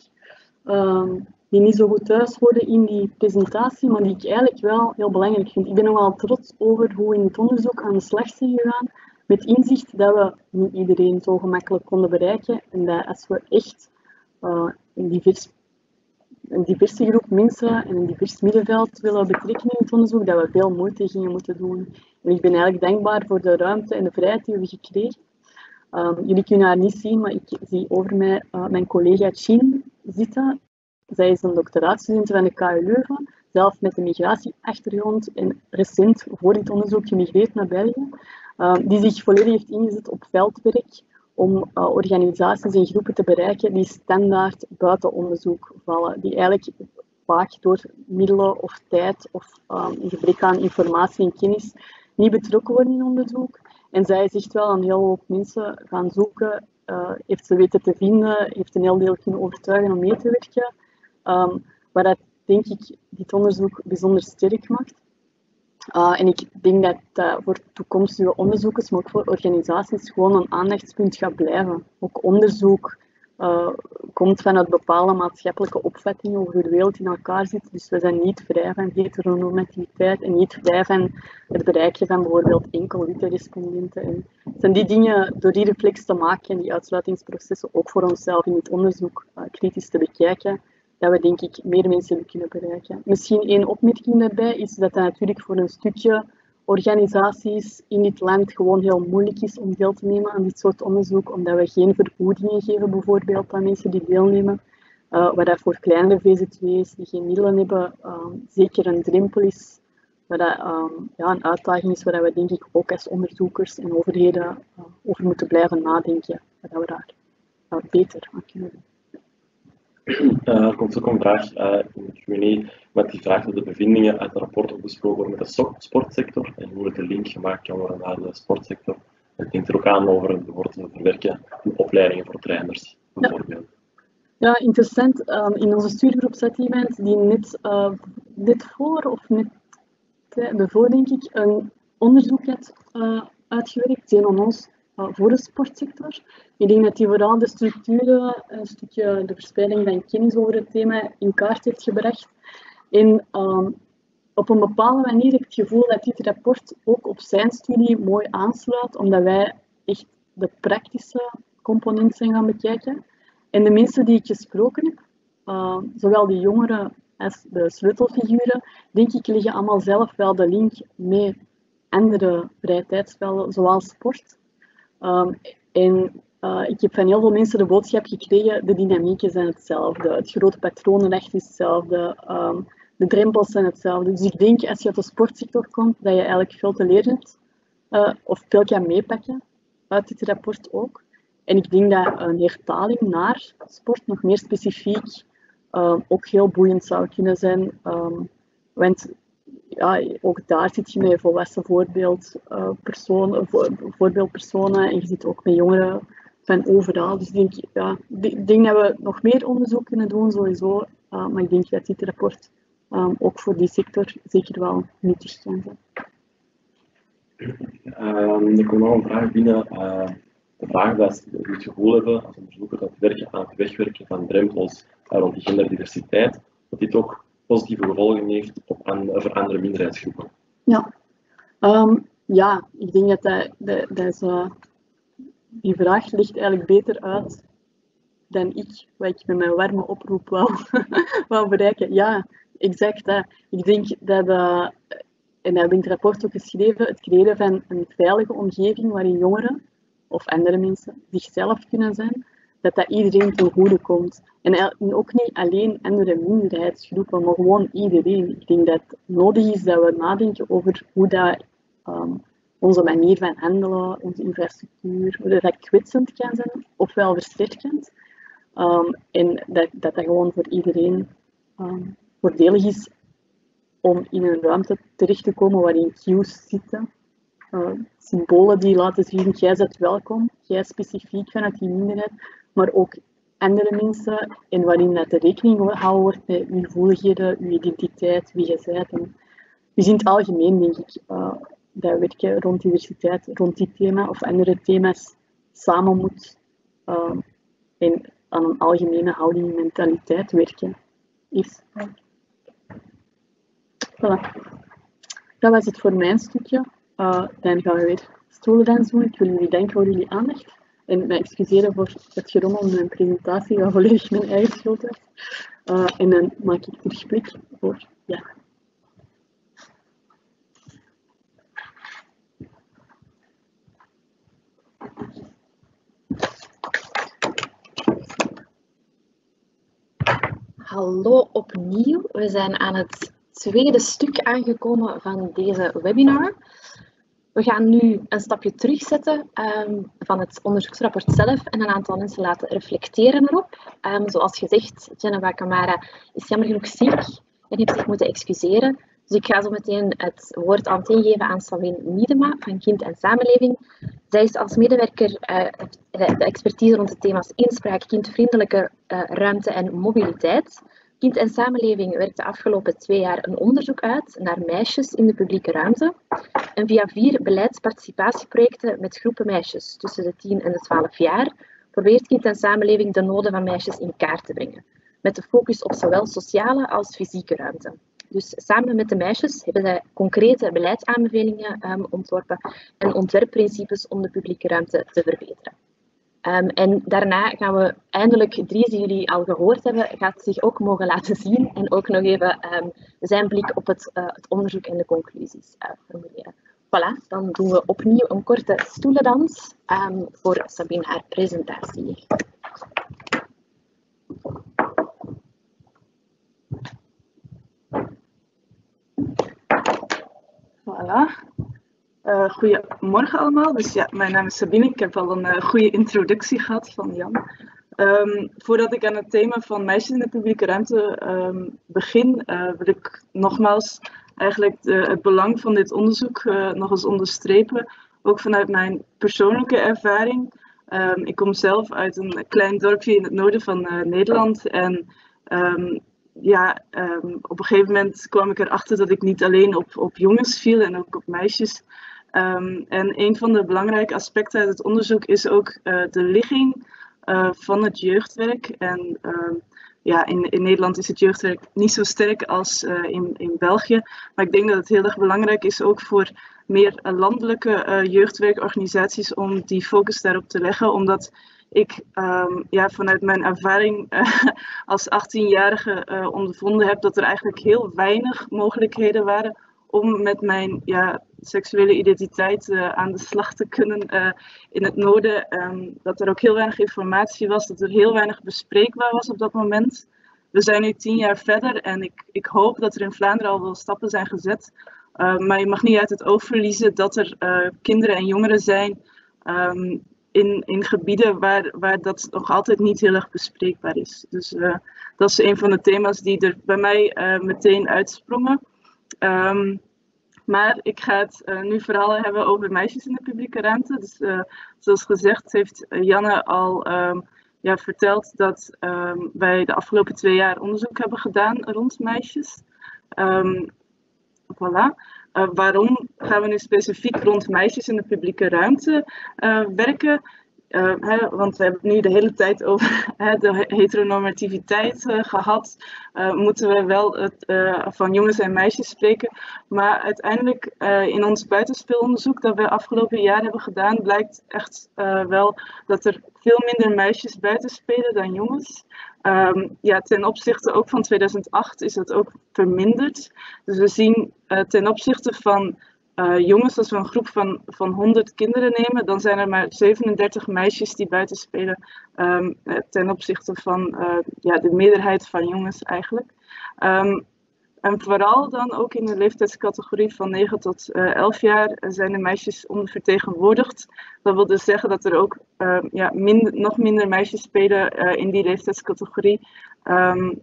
Speaker 3: Um, die niet zo goed thuis horen in die presentatie, maar die ik eigenlijk wel heel belangrijk vind. Ik ben nogal trots over hoe we in het onderzoek aan de slag zijn gegaan, met inzicht dat we niet iedereen zo gemakkelijk konden bereiken en dat als we echt uh, een, divers, een diverse groep mensen en een divers middenveld willen betrekken in het onderzoek, dat we veel moeite gingen moeten doen. En ik ben eigenlijk dankbaar voor de ruimte en de vrijheid die we gekregen. Um, jullie kunnen haar niet zien, maar ik zie over mij uh, mijn collega Chin zitten. Zij is een doctoraatstudent van de K U Leuven, zelf met een migratieachtergrond en recent voor dit onderzoek gemigreerd naar België, uh, die zich volledig heeft ingezet op veldwerk om uh, organisaties en groepen te bereiken die standaard buiten onderzoek vallen, die eigenlijk vaak door middelen of tijd of um, een gebrek aan informatie en kennis niet betrokken worden in onderzoek. En zij is echt wel een hele hoop mensen gaan zoeken, uh, heeft ze weten te vinden, heeft een heel deel kunnen overtuigen om mee te werken. Um, waar dat, denk ik, dit onderzoek bijzonder sterk maakt. Uh, en ik denk dat dat voor toekomstige onderzoekers, maar ook voor organisaties, gewoon een aandachtspunt gaat blijven. Ook onderzoek uh, komt vanuit bepaalde maatschappelijke opvattingen over hoe de wereld in elkaar zit. Dus we zijn niet vrij van heteronormativiteit en niet vrij van het bereiken van bijvoorbeeld enkel witte respondenten. En het zijn die dingen door die reflex te maken en die uitsluitingsprocessen ook voor onszelf in het onderzoek uh, kritisch te bekijken, dat we denk ik meer mensen kunnen bereiken. Misschien één opmerking daarbij is dat het natuurlijk voor een stukje organisaties in dit land gewoon heel moeilijk is om deel te nemen aan dit soort onderzoek, omdat we geen vergoedingen geven bijvoorbeeld aan mensen die deelnemen. Uh, waar dat voor kleinere V Z W's die geen middelen hebben, uh, zeker een drempel is waar dat, um, ja, een uitdaging is waar we denk ik ook als onderzoekers en overheden uh, over moeten blijven nadenken, waar we daar uh, beter aan kunnen doen.
Speaker 4: Uh, er komt ook een vraag uh, in de Q en A met die vraag of de bevindingen uit het rapport ook besproken worden met de sportsector en hoe het de link gemaakt kan worden naar de sportsector. Ik denk er ook aan over bijvoorbeeld te verwerken in opleidingen voor trainers, bijvoorbeeld.
Speaker 3: Ja, ja interessant. Um, in onze studiegroep zat iemand die net, uh, net voor of net daarvoor, denk ik, een onderzoek had uh, uitgewerkt, tegen ons, uh, voor de sportsector. Ik denk dat hij vooral de structuren, een stukje de verspreiding van kennis over het thema in kaart heeft gebracht. En um, op een bepaalde manier heb ik het gevoel dat dit rapport ook op zijn studie mooi aansluit, omdat wij echt de praktische component zijn gaan bekijken. En de mensen die ik gesproken heb, uh, zowel de jongeren als de sleutelfiguren, denk ik liggen allemaal zelf wel de link met andere vrije tijdsvelden, zoals sport. Um, en uh, ik heb van heel veel mensen de boodschap gekregen, de dynamieken zijn hetzelfde, het grote patronenrecht is hetzelfde, um, de drempels zijn hetzelfde. Dus ik denk, als je uit de sportsector komt, dat je eigenlijk veel te leren hebt, uh, of veel kan meepakken uit dit rapport ook. En ik denk dat een hertaling naar sport nog meer specifiek uh, ook heel boeiend zou kunnen zijn. Um, want ja, ook daar zit je met volwassen voorbeeldpersonen, uh, voorbeeldpersonen en je zit ook met jongeren van overal. Dus ik denk, ja, ik denk dat we nog meer onderzoek kunnen doen sowieso. Uh, maar ik denk dat dit rapport um, ook voor die sector zeker wel nuttig kan zijn.
Speaker 4: Um, er komt nog een vraag binnen. Uh, de vraag dat we het gevoel hebben als onderzoeker dat werken aan het wegwerken van drempels uh, rond die genderdiversiteit, dat dit ook positieve gevolgen heeft op an voor andere minderheidsgroepen.
Speaker 3: Ja, um, ja ik denk dat, dat, dat, dat is, uh, die vraag ligt eigenlijk beter uit dan ik, wat ik met mijn warme oproep wou, wou bereiken. Ja, exact. Hè. Ik denk dat, uh, en dat heb ik in het rapport ook geschreven, het creëren van een veilige omgeving waarin jongeren of andere mensen zichzelf kunnen zijn, dat dat iedereen ten goede komt. En ook niet alleen andere minderheidsgroepen, maar gewoon iedereen. Ik denk dat het nodig is dat we nadenken over hoe dat, um, onze manier van handelen, onze infrastructuur, hoe dat kwetsend kan zijn, ofwel versterkend. Um, en dat, dat dat gewoon voor iedereen um, voordelig is om in een ruimte terecht te komen waarin cues zitten. Uh, symbolen die laten zien, jij bent welkom, jij specifiek vanuit die minderheid, maar ook andere mensen en waarin dat de rekening gehouden wordt met uw gevoeligheden, uw identiteit, wie je bent. En dus in het algemeen denk ik uh, dat werken rond diversiteit, rond die thema of andere thema's samen moet uh, en aan een algemene houding en mentaliteit werken is. Voilà. Dat was het voor mijn stukje. Uh, dan gaan we weer stoelendans doen. Ik wil jullie danken voor jullie aandacht. En mij excuseren voor het gerommel in mijn presentatie, dat volledig mijn eigen schuld was. Uh, en dan maak ik terug blik voor ja.
Speaker 1: Hallo opnieuw. We zijn aan het tweede stuk aangekomen van deze webinar. We gaan nu een stapje terugzetten um, van het onderzoeksrapport zelf en een aantal mensen laten reflecteren erop. Um, zoals gezegd, Geneva Camara is jammer genoeg ziek en heeft zich moeten excuseren. Dus ik ga zo meteen het woord aan het geven aan Sabine Miedema van Kind en Samenleving. Zij is als medewerker uh, de expertise rond de thema's inspraak, kindvriendelijke uh, ruimte en mobiliteit. Kind en Samenleving werkt de afgelopen twee jaar een onderzoek uit naar meisjes in de publieke ruimte. En via vier beleidsparticipatieprojecten met groepen meisjes tussen de tien en de twaalf jaar probeert Kind en Samenleving de noden van meisjes in kaart te brengen. Met de focus op zowel sociale als fysieke ruimte. Dus samen met de meisjes hebben zij concrete beleidsaanbevelingen um, ontworpen en ontwerpprincipes om de publieke ruimte te verbeteren. Um, en daarna gaan we eindelijk, Dries, die jullie al gehoord hebben, gaat zich ook mogen laten zien en ook nog even um, zijn blik op het, uh, het onderzoek en de conclusies uh, formuleren. Voilà, dan doen we opnieuw een korte stoelendans um, voor Sabine haar presentatie.
Speaker 3: Voilà. Uh, goedemorgen allemaal. Dus ja, mijn naam is Sabine. Ik heb al een uh, goede introductie gehad van Jan. Um, voordat ik aan het thema van meisjes in de publieke ruimte um, begin, uh, wil ik nogmaals eigenlijk de, het belang van dit onderzoek uh, nog eens onderstrepen. Ook vanuit mijn persoonlijke ervaring. Um, ik kom zelf uit een klein dorpje in het noorden van uh, Nederland. En um, ja, um, op een gegeven moment kwam ik erachter dat ik niet alleen op, op jongens viel en ook op meisjes. Um, en een van de belangrijke aspecten uit het onderzoek is ook uh, de ligging uh, van het jeugdwerk. En uh, ja, in, in Nederland is het jeugdwerk niet zo sterk als uh, in, in België. Maar ik denk dat het heel erg belangrijk is ook voor meer uh, landelijke uh, jeugdwerkorganisaties om die focus daarop te leggen. Omdat ik um, ja, vanuit mijn ervaring uh, als achttienjarige uh, ondervonden heb dat er eigenlijk heel weinig mogelijkheden waren om met mijn ja, seksuele identiteit uh, aan de slag te kunnen uh, in het noorden. Um, dat er ook heel weinig informatie was, dat er heel weinig bespreekbaar was op dat moment. We zijn nu tien jaar verder en ik, ik hoop dat er in Vlaanderen al wel stappen zijn gezet. Uh, maar je mag niet uit het oog verliezen dat er uh, kinderen en jongeren zijn um, in, in gebieden waar, waar dat nog altijd niet heel erg bespreekbaar is. Dus uh, dat is een van de thema's die er bij mij uh, meteen uitsprongen. Um, maar ik ga het uh, nu vooral hebben over meisjes in de publieke ruimte. Dus, uh, zoals gezegd heeft Janne al um, ja, verteld dat um, wij de afgelopen twee jaar onderzoek hebben gedaan rond meisjes. Um, voilà. Uh, waarom gaan we nu specifiek rond meisjes in de publieke ruimte uh, werken? Uh, hè, want we hebben het nu de hele tijd over hè, de heteronormativiteit uh, gehad. Uh, moeten we wel het, uh, van jongens en meisjes spreken. Maar uiteindelijk uh, in ons buitenspeelonderzoek dat we afgelopen jaar hebben gedaan, blijkt echt uh, wel dat er veel minder meisjes buitenspelen dan jongens. Um, ja, ten opzichte ook van tweeduizend acht is dat ook verminderd. Dus we zien uh, ten opzichte van Uh, jongens, als we een groep van, van honderd kinderen nemen, dan zijn er maar zevenendertig meisjes die buiten spelen um, ten opzichte van uh, ja, de meerderheid van jongens eigenlijk. Um, en vooral dan ook in de leeftijdscategorie van negen tot elf jaar zijn de meisjes ondervertegenwoordigd. Dat wil dus zeggen dat er ook uh, ja, minder, nog minder meisjes spelen uh, in die leeftijdscategorie. Um,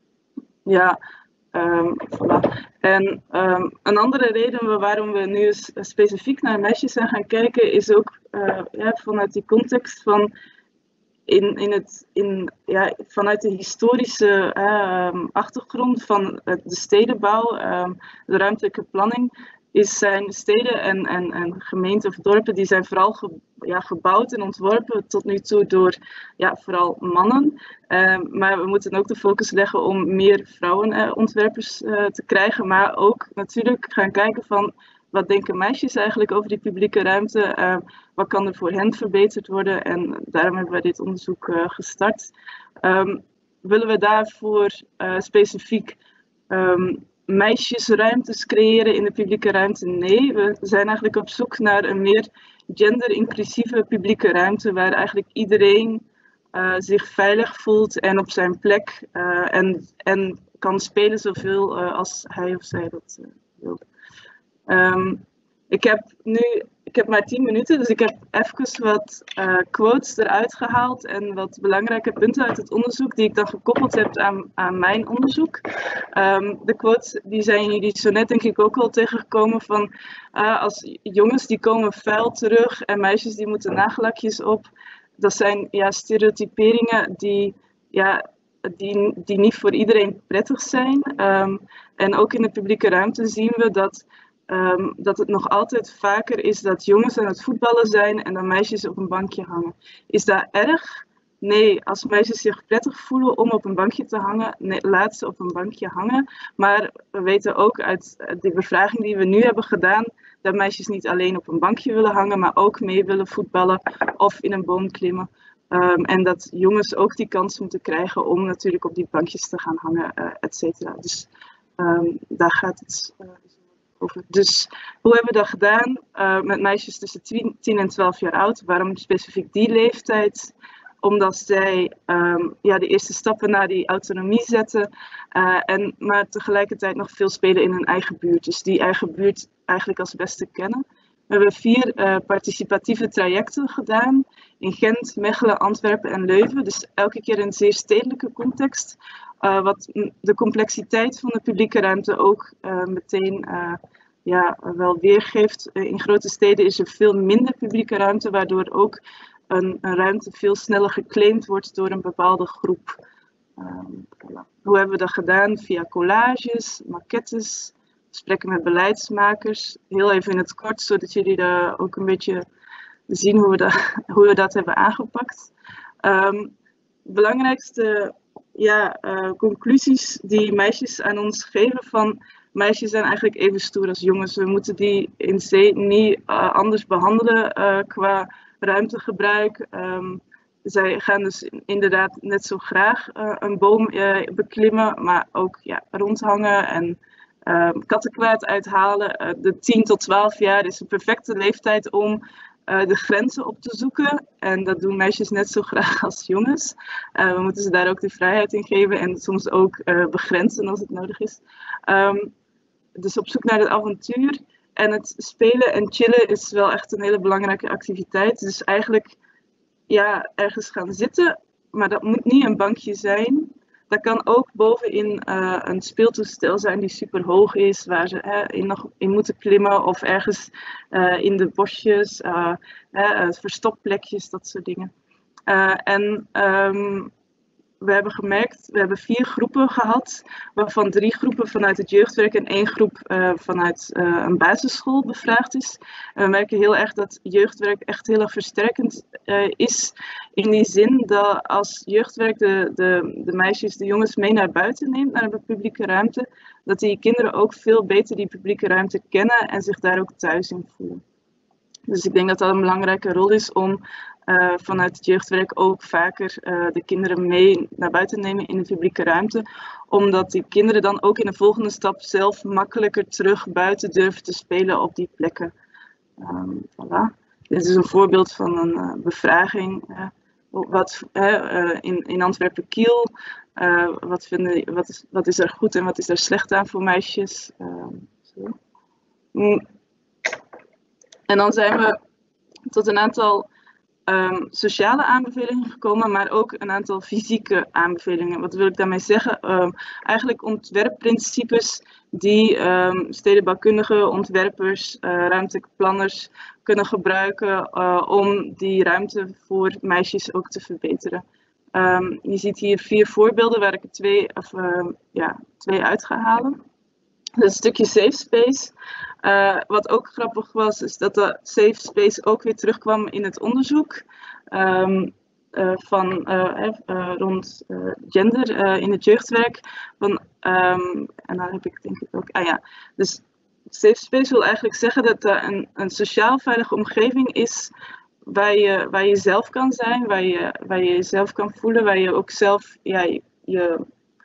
Speaker 3: ja... Um, voilà. En um, een andere reden waarom we nu eens specifiek naar meisjes zijn gaan kijken is ook uh, ja, vanuit die context van in, in het, in, ja, vanuit de historische uh, um, achtergrond van uh, de stedenbouw, um, de ruimtelijke planning, is zijn steden en, en, en gemeenten of dorpen die zijn vooral ge, ja, gebouwd en ontworpen tot nu toe door ja, vooral mannen. Uh, maar we moeten ook de focus leggen om meer vrouwenontwerpers uh, uh, te krijgen. Maar ook natuurlijk gaan kijken van wat denken meisjes eigenlijk over die publieke ruimte. Uh, wat kan er voor hen verbeterd worden. En daarom hebben we dit onderzoek uh, gestart. Um, willen we daarvoor uh, specifiek Um, meisjesruimtes creëren in de publieke ruimte? Nee, we zijn eigenlijk op zoek naar een meer gender-inclusieve publieke ruimte waar eigenlijk iedereen uh, zich veilig voelt en op zijn plek uh, en, en kan spelen zoveel uh, als hij of zij dat uh, wil. Um, ik heb nu ik heb maar tien minuten, dus ik heb even wat uh, quotes eruit gehaald en wat belangrijke punten uit het onderzoek die ik dan gekoppeld heb aan, aan mijn onderzoek. Um, de quotes die zijn jullie zo net denk ik ook wel tegengekomen van uh, als jongens die komen vuil terug en meisjes die moeten nagellakjes op. Dat zijn ja, stereotyperingen die, ja, die, die niet voor iedereen prettig zijn. Um, en ook in de publieke ruimte zien we dat Um, dat het nog altijd vaker is dat jongens aan het voetballen zijn en dat meisjes op een bankje hangen. Is dat erg? Nee, als meisjes zich prettig voelen om op een bankje te hangen, nee, laat ze op een bankje hangen. Maar we weten ook uit de bevraging die we nu hebben gedaan, dat meisjes niet alleen op een bankje willen hangen, maar ook mee willen voetballen of in een boom klimmen. Um, en dat jongens ook die kans moeten krijgen om natuurlijk op die bankjes te gaan hangen, uh, et cetera. Dus um, daar gaat het uh, over. Dus hoe hebben we dat gedaan uh, met meisjes tussen tien en twaalf jaar oud? Waarom specifiek die leeftijd?
Speaker 5: omdat zij um, ja, de eerste stappen naar die autonomie zetten, uh, en, maar tegelijkertijd nog veel spelen in hun eigen buurt. Dus die eigen buurt eigenlijk als beste kennen. We hebben vier uh, participatieve trajecten gedaan in Gent, Mechelen, Antwerpen en Leuven. Dus elke keer in een zeer stedelijke context. Uh, wat de complexiteit van de publieke ruimte ook uh, meteen uh, ja, wel weergeeft. Uh, in grote steden is er veel minder publieke ruimte, waardoor ook een, een ruimte veel sneller geclaimd wordt door een bepaalde groep. Um, voilà. Hoe hebben we dat gedaan? Via collages, maquettes, gesprekken met beleidsmakers. Heel even in het kort, zodat jullie daar ook een beetje zien hoe we dat, hoe we dat hebben aangepakt. Um, belangrijkste ja, uh, conclusies die meisjes aan ons geven van meisjes zijn eigenlijk even stoer als jongens. We moeten die in zee niet uh, anders behandelen uh, qua ruimtegebruik. Um, zij gaan dus inderdaad net zo graag uh, een boom uh, beklimmen, maar ook ja, rondhangen en uh, kattenkwaad uithalen. Uh, de tien tot twaalf jaar is een perfecte leeftijd om uh, de grenzen op te zoeken. En dat doen meisjes net zo graag als jongens. Uh, we moeten ze daar ook de vrijheid in geven en soms ook uh, begrenzen als het nodig is. Um, dus op zoek naar het avontuur. En het spelen en chillen is wel echt een hele belangrijke activiteit. Dus eigenlijk ja, ergens gaan zitten, maar dat moet niet een bankje zijn. Dat kan ook bovenin uh, een speeltoestel zijn die super hoog is, waar ze hè, in, nog in moeten klimmen. Of ergens uh, in de bosjes, uh, uh, verstopplekjes, dat soort dingen. Uh, en um, we hebben gemerkt, we hebben vier groepen gehad, waarvan drie groepen vanuit het jeugdwerk en één groep uh, vanuit uh, een basisschool bevraagd is. En we merken heel erg dat jeugdwerk echt heel erg versterkend uh, is, in die zin dat als jeugdwerk de, de, de meisjes, de jongens mee naar buiten neemt, naar de publieke ruimte, dat die kinderen ook veel beter die publieke ruimte kennen en zich daar ook thuis in voelen. Dus ik denk dat dat een belangrijke rol is om uh, vanuit het jeugdwerk ook vaker uh, de kinderen mee naar buiten te nemen in de publieke ruimte. Omdat die kinderen dan ook in de volgende stap zelf makkelijker terug buiten durven te spelen op die plekken. Um, voilà. Dit is een voorbeeld van een uh, bevraging. Uh, wat, uh, uh, in, in Antwerpen-Kiel. Uh, wat, vinden, wat, is, wat is er goed en wat is er slecht aan voor meisjes? Uh, zo. Mm. En dan zijn we tot een aantal um, sociale aanbevelingen gekomen, maar ook een aantal fysieke aanbevelingen. Wat wil ik daarmee zeggen? Um, eigenlijk ontwerpprincipes die um, stedenbouwkundigen, ontwerpers, uh, ruimtelijke planners kunnen gebruiken uh, om die ruimte voor meisjes ook te verbeteren. Um, je ziet hier vier voorbeelden waar ik er twee, of, uh, ja, twee uit ga halen. Een stukje safe space. Uh, wat ook grappig was, is dat de safe space ook weer terugkwam in het onderzoek um, uh, van, uh, uh, rond uh, gender uh, in het jeugdwerk. Van, um, en dan heb ik denk ik ook, ah ja, dus safe space wil eigenlijk zeggen dat er een, een sociaal veilige omgeving is waar je, waar je zelf kan zijn, waar je, waar je jezelf kan voelen, waar je ook zelf ja, je, je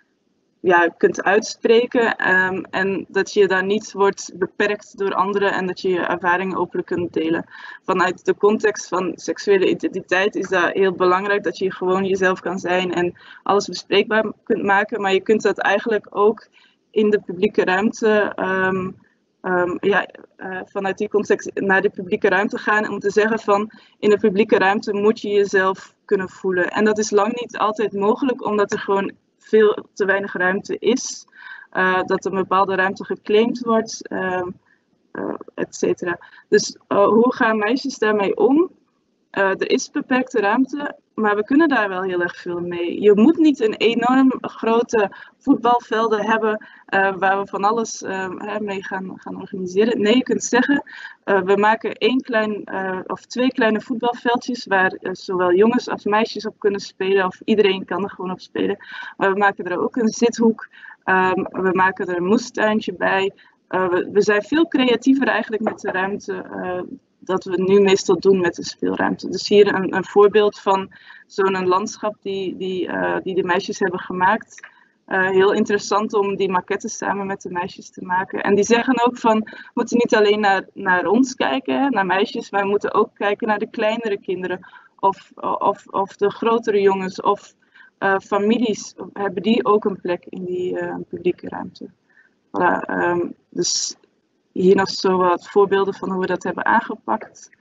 Speaker 5: ja, kunt uitspreken um, en dat je daar niet wordt beperkt door anderen en dat je je ervaringen openlijk kunt delen. Vanuit de context van seksuele identiteit is dat heel belangrijk dat je gewoon jezelf kan zijn en alles bespreekbaar kunt maken, maar je kunt dat eigenlijk ook in de publieke ruimte um, um, ja, uh, vanuit die context naar de publieke ruimte gaan om te zeggen van in de publieke ruimte moet je jezelf kunnen voelen. En dat is lang niet altijd mogelijk omdat er gewoon veel te weinig ruimte is, uh, dat een bepaalde ruimte geclaimd wordt, uh, uh, et cetera. Dus uh, hoe gaan meisjes daarmee om? Uh, er is beperkte ruimte, maar we kunnen daar wel heel erg veel mee. Je moet niet een enorm grote voetbalvelden hebben uh, waar we van alles uh, mee gaan, gaan organiseren. Nee, je kunt zeggen, uh, we maken één klein uh, of twee kleine voetbalveldjes waar uh, zowel jongens als meisjes op kunnen spelen. Of iedereen kan er gewoon op spelen. Maar we maken er ook een zithoek. Um, we maken er een moestuintje bij. Uh, we, we zijn veel creatiever eigenlijk met de ruimte uh, dat we nu meestal doen met de speelruimte. Dus hier een, een voorbeeld van zo'n landschap die, die, uh, die de meisjes hebben gemaakt. Uh, heel interessant om die maquettes samen met de meisjes te maken. En die zeggen ook van, we moeten niet alleen naar, naar ons kijken, hè, naar meisjes, maar we moeten ook kijken naar de kleinere kinderen. of, of, of de grotere jongens of uh, families, hebben die ook een plek in die uh, publieke ruimte. Voilà, um, dus hier nog zo wat voorbeelden van hoe we dat hebben aangepakt.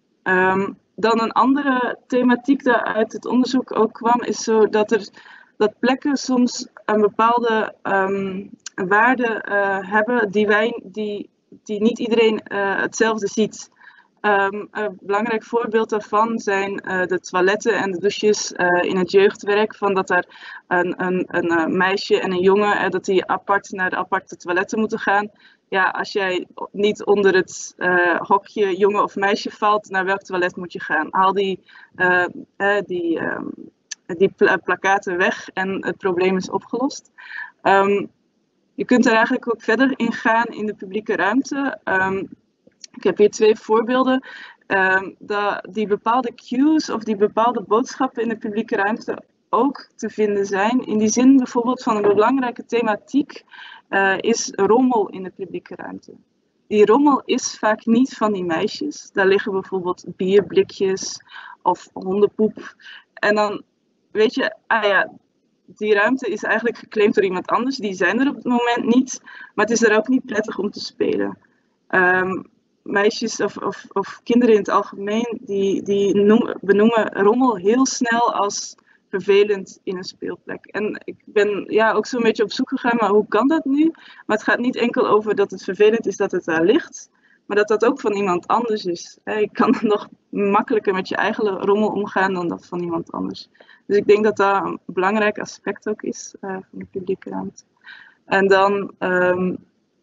Speaker 5: Um, dan een andere thematiek die uit het onderzoek ook kwam, is zo dat, er, dat plekken soms een bepaalde um, waarde uh, hebben die, wij, die, die niet iedereen uh, hetzelfde ziet. Um, een belangrijk voorbeeld daarvan zijn uh, de toiletten en de douches uh, in het jeugdwerk. Van dat er een, een, een, een meisje en een jongen, uh, dat die apart naar de aparte toiletten moeten gaan. Ja, als jij niet onder het uh, hokje jongen of meisje valt, naar welk toilet moet je gaan? Haal die, uh, uh, die, uh, die pla plakkaten weg en het probleem is opgelost. Um, je kunt er eigenlijk ook verder in gaan in de publieke ruimte. Um, ik heb hier twee voorbeelden. Um, dat die bepaalde cues of die bepaalde boodschappen in de publieke ruimte ook te vinden zijn. In die zin bijvoorbeeld van een belangrijke thematiek uh, is rommel in de publieke ruimte. Die rommel is vaak niet van die meisjes. Daar liggen bijvoorbeeld bierblikjes of hondenpoep. En dan weet je, ah ja, die ruimte is eigenlijk geclaimd door iemand anders. Die zijn er op het moment niet. Maar het is er ook niet prettig om te spelen. Um, meisjes of, of, of kinderen in het algemeen, die, die noem, benoemen rommel heel snel als vervelend in een speelplek. En ik ben ja, ook zo'n beetje op zoek gegaan, maar hoe kan dat nu? Maar het gaat niet enkel over dat het vervelend is dat het daar ligt, maar dat dat ook van iemand anders is. Je kan nog makkelijker met je eigen rommel omgaan dan dat van iemand anders. Dus ik denk dat dat een belangrijk aspect ook is uh, van de publieke ruimte. En dan um,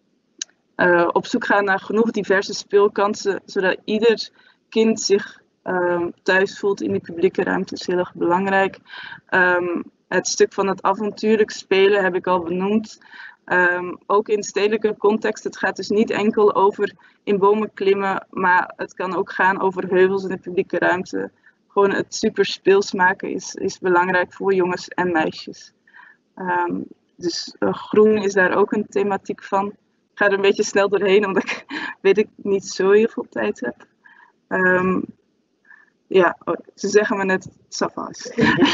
Speaker 5: uh, op zoek gaan naar genoeg diverse speelkansen, zodat ieder kind zich um, thuis voelt in die publieke ruimte, is heel erg belangrijk. Um, het stuk van het avontuurlijk spelen heb ik al benoemd. Um, ook in stedelijke context. Het gaat dus niet enkel over in bomen klimmen, maar het kan ook gaan over heuvels in de publieke ruimte. Gewoon het super speels maken is, is belangrijk voor jongens en meisjes. Um, dus uh, groen is daar ook een thematiek van. Ik ga er een beetje snel doorheen, omdat ik weet ik niet zo heel veel tijd heb. Um, ja, oh, ze zeggen me net savas.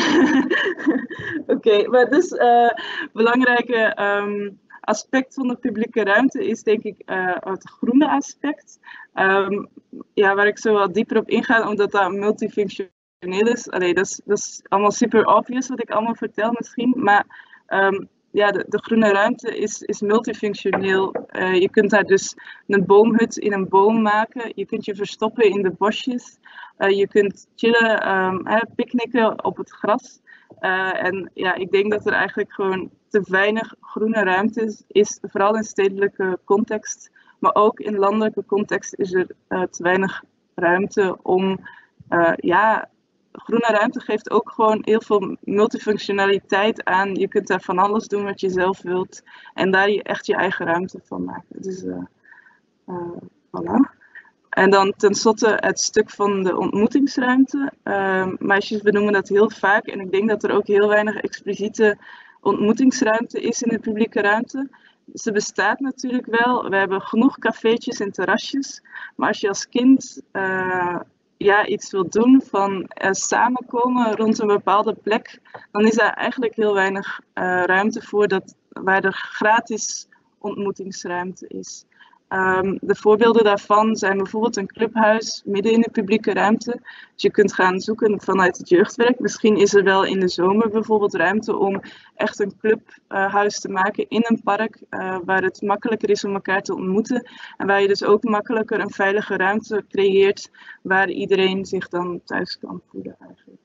Speaker 5: Oké, okay, maar dus uh, belangrijke um, aspect van de publieke ruimte is denk ik uh, het groene aspect. Um, ja, waar ik zo wat dieper op inga, omdat dat multifunctioneel is. Allee, dat is. Dat is allemaal super obvious wat ik allemaal vertel misschien, maar um, ja, de, de groene ruimte is, is multifunctioneel. Uh, je kunt daar dus een boomhut in een boom maken. Je kunt je verstoppen in de bosjes. Uh, je kunt chillen, um, hè, picknicken op het gras. Uh, en ja, ik denk dat er eigenlijk gewoon te weinig groene ruimte is, is, vooral in stedelijke context. Maar ook in landelijke context is er uh, te weinig ruimte om, uh, ja, groene ruimte geeft ook gewoon heel veel multifunctionaliteit aan. Je kunt daar van alles doen wat je zelf wilt. En daar je echt je eigen ruimte van maken. Dus, uh, uh, voilà. En dan tenslotte het stuk van de ontmoetingsruimte. Uh, meisjes benoemen dat heel vaak. En ik denk dat er ook heel weinig expliciete ontmoetingsruimte is in de publieke ruimte. Ze bestaat natuurlijk wel. We hebben genoeg cafeetjes en terrasjes. Maar als je als kind uh, ja, iets wilt doen van uh, samenkomen rond een bepaalde plek, dan is daar eigenlijk heel weinig uh, ruimte voor dat, waar er gratis ontmoetingsruimte is. Um, de voorbeelden daarvan zijn bijvoorbeeld een clubhuis midden in de publieke ruimte. Dus je kunt gaan zoeken vanuit het jeugdwerk. Misschien is er wel in de zomer bijvoorbeeld ruimte om echt een clubhuis uh, te maken in een park. Uh, waar het makkelijker is om elkaar te ontmoeten. En waar je dus ook makkelijker een veilige ruimte creëert waar iedereen zich dan thuis kan voelen eigenlijk.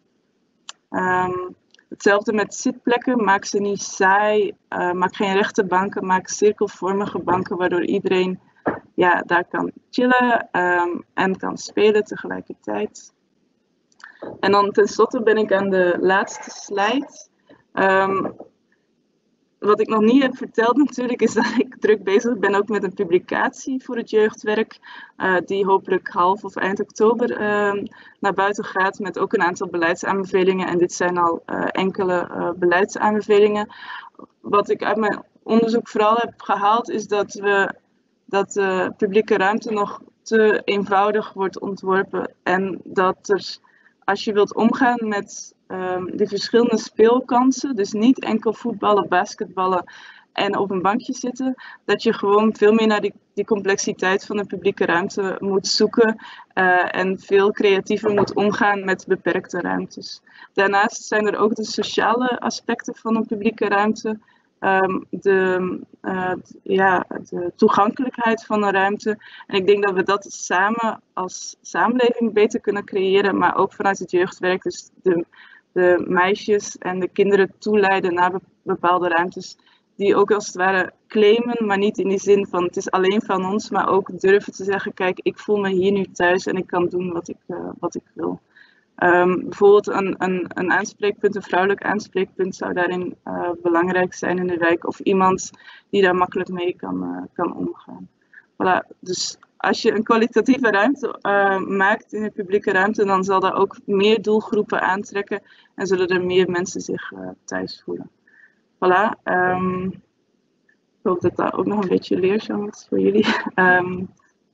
Speaker 5: Um, Hetzelfde met zitplekken. Maak ze niet saai. Uh, maak geen rechte banken. Maak cirkelvormige banken waardoor iedereen ja, daar kan chillen um, en kan spelen tegelijkertijd. En dan tenslotte ben ik aan de laatste slide. Um, wat ik nog niet heb verteld natuurlijk is dat ik druk bezig ben ook met een publicatie voor het jeugdwerk. Uh, die hopelijk half of eind oktober uh, naar buiten gaat met ook een aantal beleidsaanbevelingen. En dit zijn al uh, enkele uh, beleidsaanbevelingen. Wat ik uit mijn onderzoek vooral heb gehaald is dat we dat de publieke ruimte nog te eenvoudig wordt ontworpen en dat er als je wilt omgaan met um, de verschillende speelkansen, dus niet enkel voetballen, basketballen en op een bankje zitten, dat je gewoon veel meer naar die, die complexiteit van de publieke ruimte moet zoeken uh, en veel creatiever moet omgaan met beperkte ruimtes. Daarnaast zijn er ook de sociale aspecten van een publieke ruimte. Um, de, uh, ja, de toegankelijkheid van een ruimte. En ik denk dat we dat samen als samenleving beter kunnen creëren, maar ook vanuit het jeugdwerk. Dus de, de meisjes en de kinderen toeleiden naar bepaalde ruimtes die ook als het ware claimen, maar niet in die zin van het is alleen van ons, maar ook durven te zeggen, kijk, ik voel me hier nu thuis en ik kan doen wat ik, uh, wat ik wil. Um, bijvoorbeeld een, een, een aanspreekpunt, een vrouwelijk aanspreekpunt zou daarin uh, belangrijk zijn in de wijk. Of iemand die daar makkelijk mee kan, uh, kan omgaan. Voilà. Dus als je een kwalitatieve ruimte uh, maakt in de publieke ruimte, dan zal dat ook meer doelgroepen aantrekken en zullen er meer mensen zich uh, thuis voelen. Voilà. Um, ik hoop dat dat ook nog een beetje leerzaam is voor jullie. Um,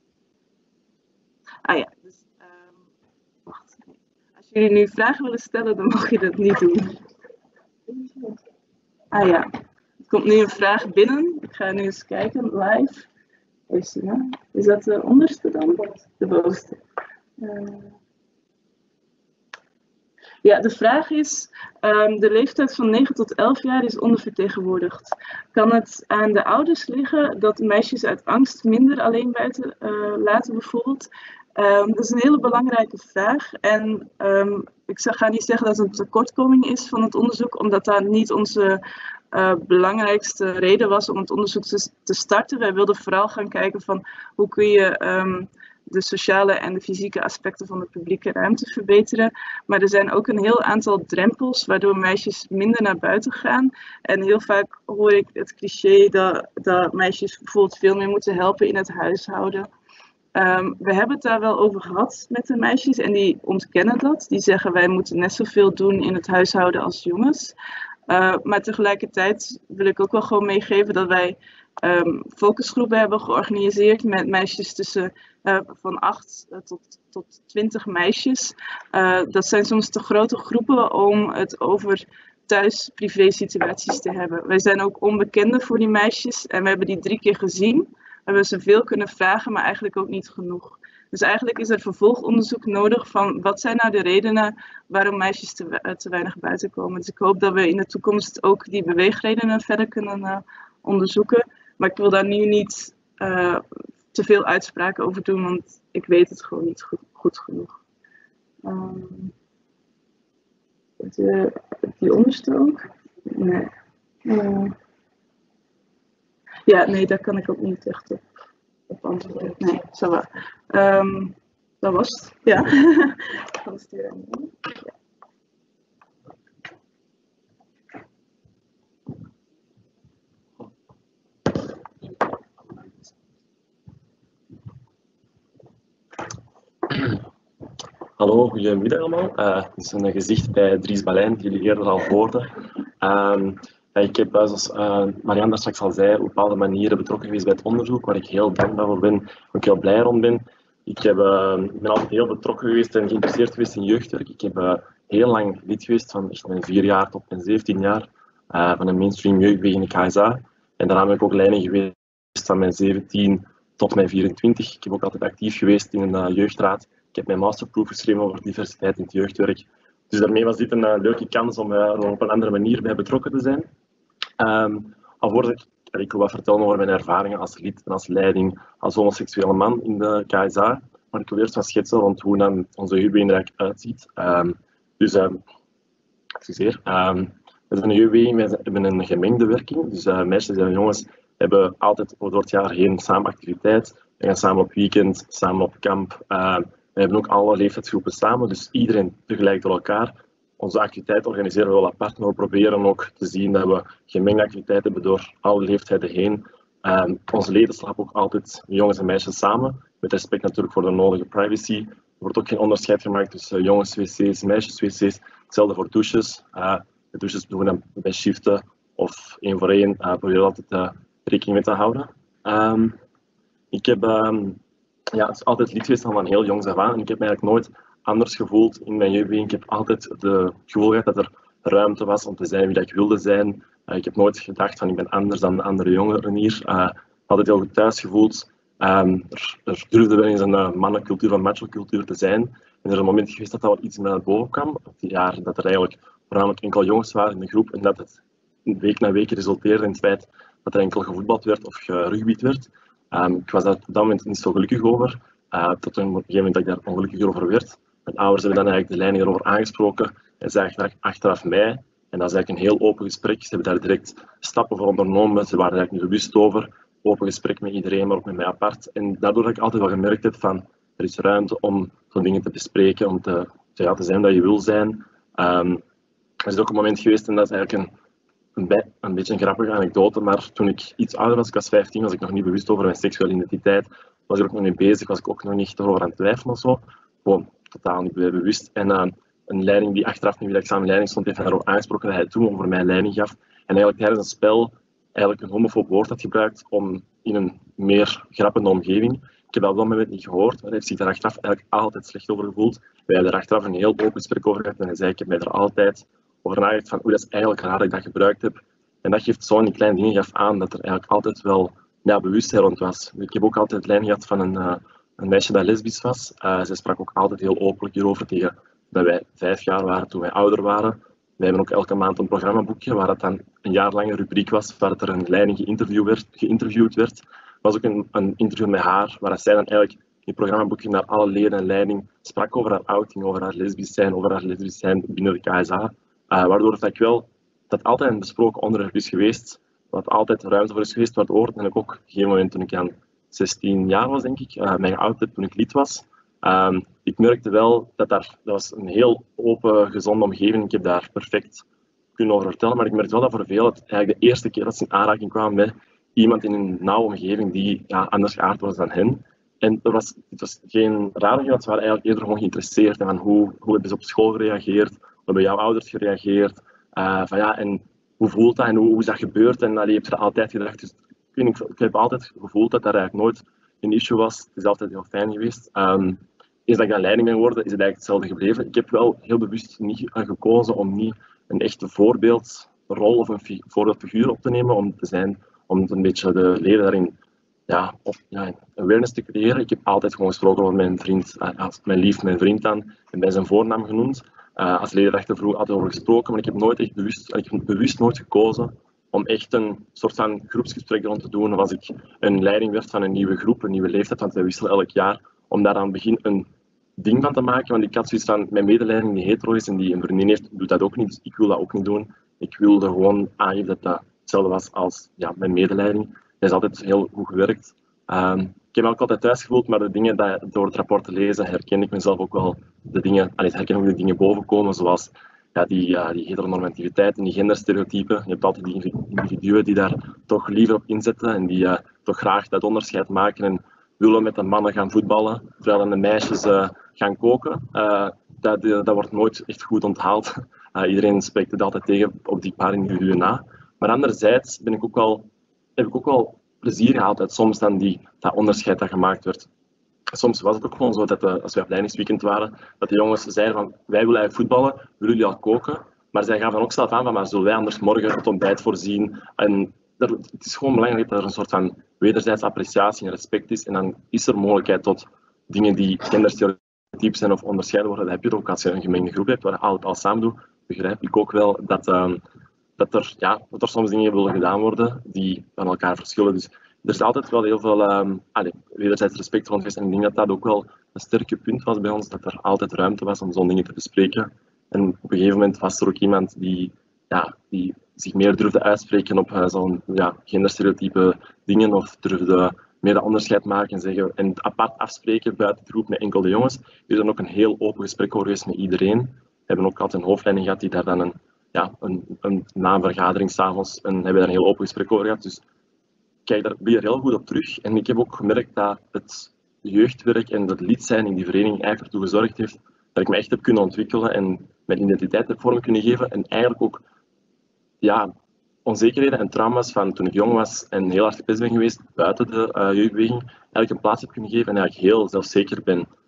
Speaker 5: ah ja. Als jullie nu vragen willen stellen, dan mag je dat niet doen. Ah ja, er komt nu een vraag binnen. Ik ga nu eens kijken, live. Is, ja. Is dat de onderste dan? De bovenste. Uh... Ja, de vraag is, um, de leeftijd van negen tot elf jaar is ondervertegenwoordigd. Kan het aan de ouders liggen dat meisjes uit angst minder alleen buiten uh, laten bijvoorbeeld? Um, dat is een hele belangrijke vraag en um, ik ga niet zeggen dat het een tekortkoming is van het onderzoek, omdat dat niet onze uh, belangrijkste reden was om het onderzoek te, te starten. Wij wilden vooral gaan kijken van hoe kun je um, de sociale en de fysieke aspecten van de publieke ruimte verbeteren. Maar er zijn ook een heel aantal drempels waardoor meisjes minder naar buiten gaan. En heel vaak hoor ik het cliché dat, dat meisjes bijvoorbeeld veel meer moeten helpen in het huishouden. Um, we hebben het daar wel over gehad met de meisjes en die ontkennen dat. Die zeggen wij moeten net zoveel doen in het huishouden als jongens. Uh, maar tegelijkertijd wil ik ook wel gewoon meegeven dat wij um, focusgroepen hebben georganiseerd met meisjes tussen uh, van acht tot, tot twintig meisjes. Uh, dat zijn soms te grote groepen om het over thuis privé situaties te hebben. Wij zijn ook onbekenden voor die meisjes en we hebben die drie keer gezien. We hebben ze veel kunnen vragen, maar eigenlijk ook niet genoeg. Dus eigenlijk is er vervolgonderzoek nodig van wat zijn nou de redenen waarom meisjes te, te weinig buiten komen. Dus ik hoop dat we in de toekomst ook die beweegredenen verder kunnen uh, onderzoeken. Maar ik wil daar nu niet uh, te veel uitspraken over doen, want ik weet het gewoon niet goed, goed genoeg. Um, de, die onderste ook? Nee. Uh, Ja, nee, daar kan ik ook niet echt op, op antwoorden. Nee, zo wel. Um, dat was het. Ja. Ik ga het sturen aan de ja.
Speaker 4: Hallo, goedemiddag allemaal. Uh, het is een gezicht bij Dries Balijn, die jullie eerder al hoorden. Um, Ja, ik heb, zoals uh, Marianne daar straks al zei, op bepaalde manieren betrokken geweest bij het onderzoek, waar ik heel dankbaar voor ben, waar ik heel blij rond ben. Ik, heb, uh, ik ben altijd heel betrokken geweest en geïnteresseerd geweest in jeugdwerk. Ik heb uh, heel lang lid geweest, van echt mijn vier jaar tot mijn zeventien jaar, uh, van een mainstream jeugdbeweging in de K S A. En daarna ben ik ook leiding geweest van mijn zeventien tot mijn vierentwintig. Ik heb ook altijd actief geweest in een uh, jeugdraad. Ik heb mijn masterproef geschreven over diversiteit in het jeugdwerk. Dus daarmee was dit een uh, leuke kans om uh, op een andere manier bij betrokken te zijn. Um, alvorens ik, ik wil wat vertellen over mijn ervaringen als lid en als leiding als homoseksuele man in de K S A. Maar ik wil eerst wat schetsen rond hoe dan onze jeugdbeweging eruit uitziet. Um, dus, um, excuseer. Um, we zijn een jeugdbeweging, wij hebben een gemengde werking. Dus uh, meisjes en jongens hebben altijd door het jaar heen samen activiteit. We gaan samen op weekend, samen op kamp. Uh, we hebben ook alle leeftijdsgroepen samen, dus iedereen tegelijk door elkaar. Onze activiteit organiseren we wel apart, maar we proberen ook te zien dat we gemengde activiteiten hebben door alle leeftijden heen. Um, onze leden slapen ook altijd jongens en meisjes samen, met respect natuurlijk voor de nodige privacy. Er wordt ook geen onderscheid gemaakt tussen jongens-wc's en meisjes-wc's. Hetzelfde voor douches. Uh, de douches doen we dan bij shiften of één voor één. Uh, proberen altijd uh, rekening mee te houden. Um, ik heb um, ja, altijd lid geweest van heel jongs af aan en ik heb me eigenlijk nooit anders gevoeld in mijn jeugdbeweging. Ik heb altijd het gevoel gehad dat er ruimte was om te zijn wie dat ik wilde zijn. Uh, ik heb nooit gedacht van ik ben anders dan de andere jongeren hier. Uh, altijd heel goed thuis gevoeld. Um, er, er durfde wel eens een uh, mannencultuur van macho-cultuur te zijn. En er is een moment geweest dat dat wat iets meer naar boven kwam. Op die jaar dat er eigenlijk voornamelijk enkel jongens waren in de groep en dat het week na week resulteerde in het feit dat er enkel gevoetbald werd of gerugbied werd. Um, ik was daar op dat moment niet zo gelukkig over. Uh, tot een gegeven moment dat ik daar ongelukkig over werd. Mijn ouders hebben dan eigenlijk de leiding erover aangesproken en zagen achteraf mij. En dat is eigenlijk een heel open gesprek. Ze hebben daar direct stappen voor ondernomen. Ze waren er eigenlijk niet bewust over. Open gesprek met iedereen, maar ook met mij apart. En daardoor heb ik altijd wel gemerkt heb van er is ruimte om zo'n dingen te bespreken, om te, te, ja, te zijn dat je wil zijn. Um, er is ook een moment geweest en dat is eigenlijk een Een, bij, een beetje een grappige anekdote, maar toen ik iets ouder was, ik was vijftien, was ik nog niet bewust over mijn seksuele identiteit. Was ik ook nog niet bezig, was ik ook nog niet erover aan het twijfelen of zo. Gewoon totaal niet bewust. En uh, een leiding die achteraf nu weer examenleiding stond, heeft mij daarop aangesproken dat hij toen over mij leiding gaf. En eigenlijk tijdens een spel eigenlijk een homofoob woord had gebruikt om in een meer grappende omgeving. Ik heb dat op dat moment niet gehoord, maar hij heeft zich daar achteraf eigenlijk altijd slecht over gevoeld. Wij hebben er achteraf een heel open gesprek over gehad en hij zei, ik heb mij er altijd over nagedacht van, oeh, dat is eigenlijk raar dat ik dat gebruikt heb. En dat geeft zo in die kleine dingen gaf aan dat er eigenlijk altijd wel ja, bewustzijn rond was. Ik heb ook altijd lijn gehad van een, uh, een meisje dat lesbisch was. Uh, zij sprak ook altijd heel openlijk hierover tegen dat wij vijf jaar waren toen wij ouder waren. We hebben ook elke maand een programmaboekje waar dat dan een jaar lang een rubriek was waar er een leiding geïnterviewd werd. Geïnterviewd werd. Er was ook een, een interview met haar waar zij dan eigenlijk in het programmaboekje naar alle leden en leiding sprak over haar outing, over haar lesbisch zijn, over haar lesbisch zijn binnen de K S A. Uh, waardoor dat ik wel dat altijd een besproken onderwerp is geweest, wat altijd ruimte voor is geweest, waardoor en ik ook op een gegeven moment toen ik aan zestien jaar was, denk ik, uh, mij geout heb toen ik lid was. Um, ik merkte wel dat daar, dat was een heel open, gezonde omgeving. Ik heb daar perfect kunnen over vertellen, maar ik merkte wel dat voor veel het eigenlijk de eerste keer dat ze in aanraking kwamen met iemand in een nauwe omgeving die ja, anders geaard was dan hen. En er was, het was geen rare want ze waren eigenlijk eerder gewoon geïnteresseerd in van hoe, hoe hebben ze op school gereageerd, hoe hebben jouw ouders gereageerd, uh, van ja, en hoe voelt dat en hoe, hoe is dat gebeurd? En allee, je hebt er altijd gedacht, dus ik, ik, ik heb altijd gevoeld dat dat eigenlijk nooit een issue was. Het is altijd heel fijn geweest. Um, eens dat ik aan leiding ben geworden, is het eigenlijk hetzelfde gebleven. Ik heb wel heel bewust niet gekozen om niet een echte voorbeeldrol of een voorbeeldfiguur op te nemen, om te zijn, om een beetje de leden daarin ja, op, ja, awareness te creëren. Ik heb altijd gewoon gesproken over mijn vriend, als mijn lief, mijn vriend dan, en bij zijn voornaam genoemd. Uh, als ledenrechter vroeger altijd over gesproken, maar ik heb nooit echt bewust, ik heb bewust nooit gekozen om echt een soort van groepsgesprek rond te doen, of als ik een leiding werd van een nieuwe groep, een nieuwe leeftijd, want wij wisselen elk jaar, om daar aan het begin een ding van te maken, want ik had zoiets van, mijn medeleiding die hetero is en die een vriendin heeft, doet dat ook niet, dus ik wil dat ook niet doen. Ik wilde gewoon aangeven dat dat hetzelfde was als ja, mijn medeleiding. Dat is altijd heel goed gewerkt. Um, ik heb me ook altijd thuis gevoeld, maar de dingen dat door het rapport te lezen herken ik mezelf ook wel de dingen, allee, herken ook de dingen bovenkomen, zoals ja, die, ja, die heteronormativiteit en die genderstereotypen. Je hebt altijd die individuen die daar toch liever op inzetten en die uh, toch graag dat onderscheid maken en willen met de mannen gaan voetballen, terwijl de meisjes uh, gaan koken. Uh, dat, dat wordt nooit echt goed onthaald. Uh, iedereen spreekt het altijd tegen op die paar individuen na. Maar anderzijds ben ik ook wel, heb ik ook wel plezier gehaald uit soms dan die, dat onderscheid dat gemaakt werd. Soms was het ook gewoon zo dat de, als we op leidingsweekend waren, dat de jongens zeiden van wij willen eigenlijk voetballen, willen jullie al koken? Maar zij gaven ook zelf aan van maar zullen wij anders morgen het ontbijt voorzien? En er, het is gewoon belangrijk dat er een soort van wederzijds appreciatie en respect is en dan is er mogelijkheid tot dingen die genderstereotypen zijn of onderscheiden worden. Dat heb je ook als je een gemengde groep hebt waar je altijd al samen doet. Begrijp ik ook wel dat, um, dat, er, ja, dat er soms dingen willen gedaan worden die van elkaar verschillen. Dus er is altijd wel heel veel um, allez, wederzijds respect rond geweest en ik denk dat dat ook wel een sterke punt was bij ons, dat er altijd ruimte was om zo'n dingen te bespreken. En op een gegeven moment was er ook iemand die, ja, die zich meer durfde uitspreken op uh, zo'n ja, genderstereotype dingen of durfde meer dat onderscheid maken en zeggen en het apart afspreken buiten de groep met enkele jongens. Er is dan ook een heel open gesprek over geweest met iedereen. We hebben ook altijd een hoofdleiding gehad die daar dan een, ja, een, een, na een vergadering s'avonds en hebben daar een heel open gesprek over gehad. Dus kijk, daar ben je heel goed op terug. En ik heb ook gemerkt dat het jeugdwerk en het lid zijn in die vereniging eigenlijk ertoe gezorgd heeft dat ik me echt heb kunnen ontwikkelen en mijn identiteit heb vorm kunnen geven. En eigenlijk ook ja, onzekerheden en trauma's van toen ik jong was en heel hard gepest ben geweest buiten de uh, jeugdbeweging, eigenlijk een plaats heb kunnen geven en eigenlijk heel zelfzeker ben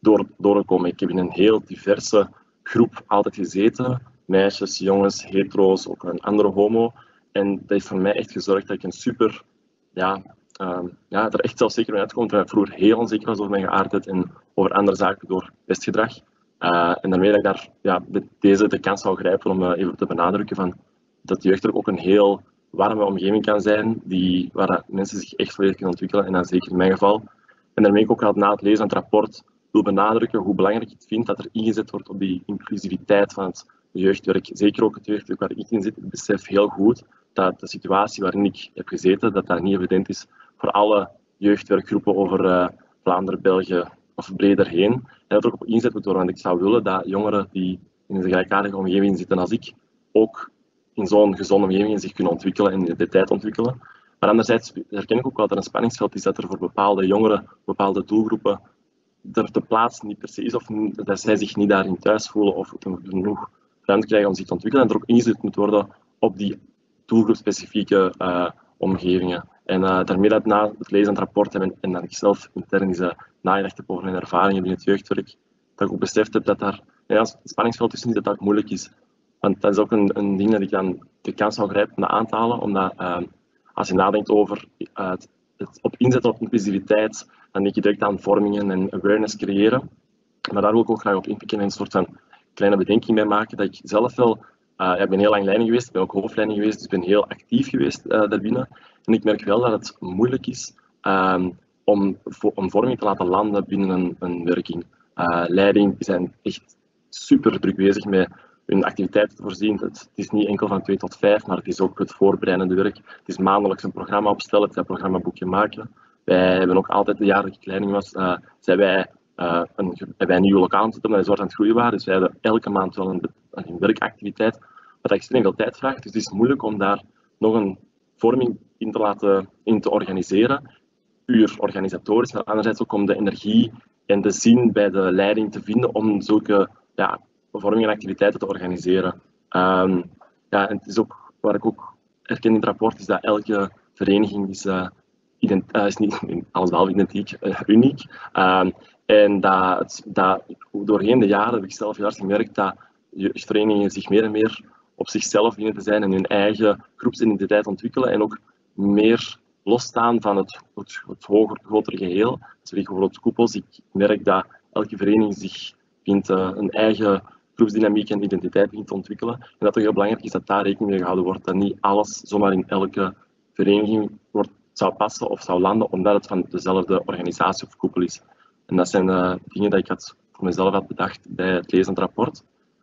Speaker 4: door, doorgekomen. Ik heb in een heel diverse groep altijd gezeten. Meisjes, jongens, hetero's, ook een andere homo. En dat heeft voor mij echt gezorgd dat ik een super, ja, um, ja er echt zelfzeker mee uitkom. Terwijl ik vroeger heel onzeker was over mijn geaardheid en over andere zaken door pestgedrag. Uh, en daarmee dat ik daar ja, de, deze de kans zou grijpen om uh, even te benadrukken van dat de jeugd ook een heel warme omgeving kan zijn, die, waar mensen zich echt volledig kunnen ontwikkelen, en dat zeker in mijn geval. En daarmee ik ook al na het lezen van het rapport wil benadrukken hoe belangrijk ik het vind dat er ingezet wordt op die inclusiviteit van het jeugdwerk. Zeker ook het jeugdwerk waar ik in zit. Ik besef heel goed dat de situatie waarin ik heb gezeten, dat dat niet evident is voor alle jeugdwerkgroepen over uh, Vlaanderen, België of breder heen. En dat er ook op inzet moet worden, want ik zou willen dat jongeren die in een gelijkaardige omgeving zitten als ik, ook in zo'n gezonde omgeving zich kunnen ontwikkelen en in de tijd ontwikkelen. Maar anderzijds herken ik ook wel dat er een spanningsveld is dat er voor bepaalde jongeren, bepaalde doelgroepen, er de plaats niet per se is, of dat zij zich niet daarin thuis voelen of genoeg ruimte krijgen om zich te ontwikkelen. En er ook ingezet moet worden op die doelgroepspecifieke uh, omgevingen. En uh, daarmee dat na het lezen van het rapport en, en dat ik zelf intern eens uh, nagedacht heb over mijn ervaringen binnen het jeugdwerk, dat ik ook beseft heb dat daar ja, het spanningsveld tussen is, dat dat ook moeilijk is. Want dat is ook een, een ding dat ik dan de kans zou grijpen om dat aan te halen, omdat uh, als je nadenkt over uh, het, het op inzetten op inclusiviteit, dan denk je direct aan vormingen en awareness creëren. Maar daar wil ik ook graag op inpikken en een soort van kleine bedenking bij maken, dat ik zelf wel, uh, ik ben heel lang leiding geweest, ik ben ook hoofdleiding geweest, dus ik ben heel actief geweest uh, daarbinnen. En ik merk wel dat het moeilijk is um, om, om vorming te laten landen binnen een, een werking. Uh, leiding zijn echt super druk bezig met hun activiteiten te voorzien. Het is niet enkel van twee tot vijf, maar het is ook het voorbereidende werk. Het is maandelijks een programma opstellen, het is een programmaboekje maken. Wij hebben ook altijd, de jaar dat ik leiding was, uh, zijn wij, uh, een, wij een nieuwe lokaal aan het zetten, omdat wij zo aan het groeien waren. Dus wij hebben elke maand wel een, een werkactiviteit, wat extreem veel tijd vraagt. Dus het is moeilijk om daar nog een vorming in te laten in te organiseren. Puur organisatorisch, maar anderzijds ook om de energie en de zin bij de leiding te vinden om zulke ja, vormingen en activiteiten te organiseren. Um, ja, en het is ook, waar ik ook herken in het rapport, is dat elke vereniging is, uh, ident, uh, is niet alles behalve identiek, uh, uniek. Um, en dat, dat doorheen de jaren heb ik zelf heel hard gemerkt dat jeugdverenigingen zich meer en meer op zichzelf dienen te zijn en hun eigen groepsidentiteit ontwikkelen en ook meer losstaan van het, het, het hoger, grotere geheel. Dus bijvoorbeeld koepels, ik merk dat elke vereniging zich vindt, uh, een eigen groepsdynamiek en identiteit begint te ontwikkelen. En dat het heel belangrijk is dat daar rekening mee gehouden wordt, dat niet alles zomaar in elke vereniging wordt, zou passen of zou landen, omdat het van dezelfde organisatie of koepel is. En dat zijn uh, dingen die ik had voor mezelf had bedacht bij het lezen van het rapport.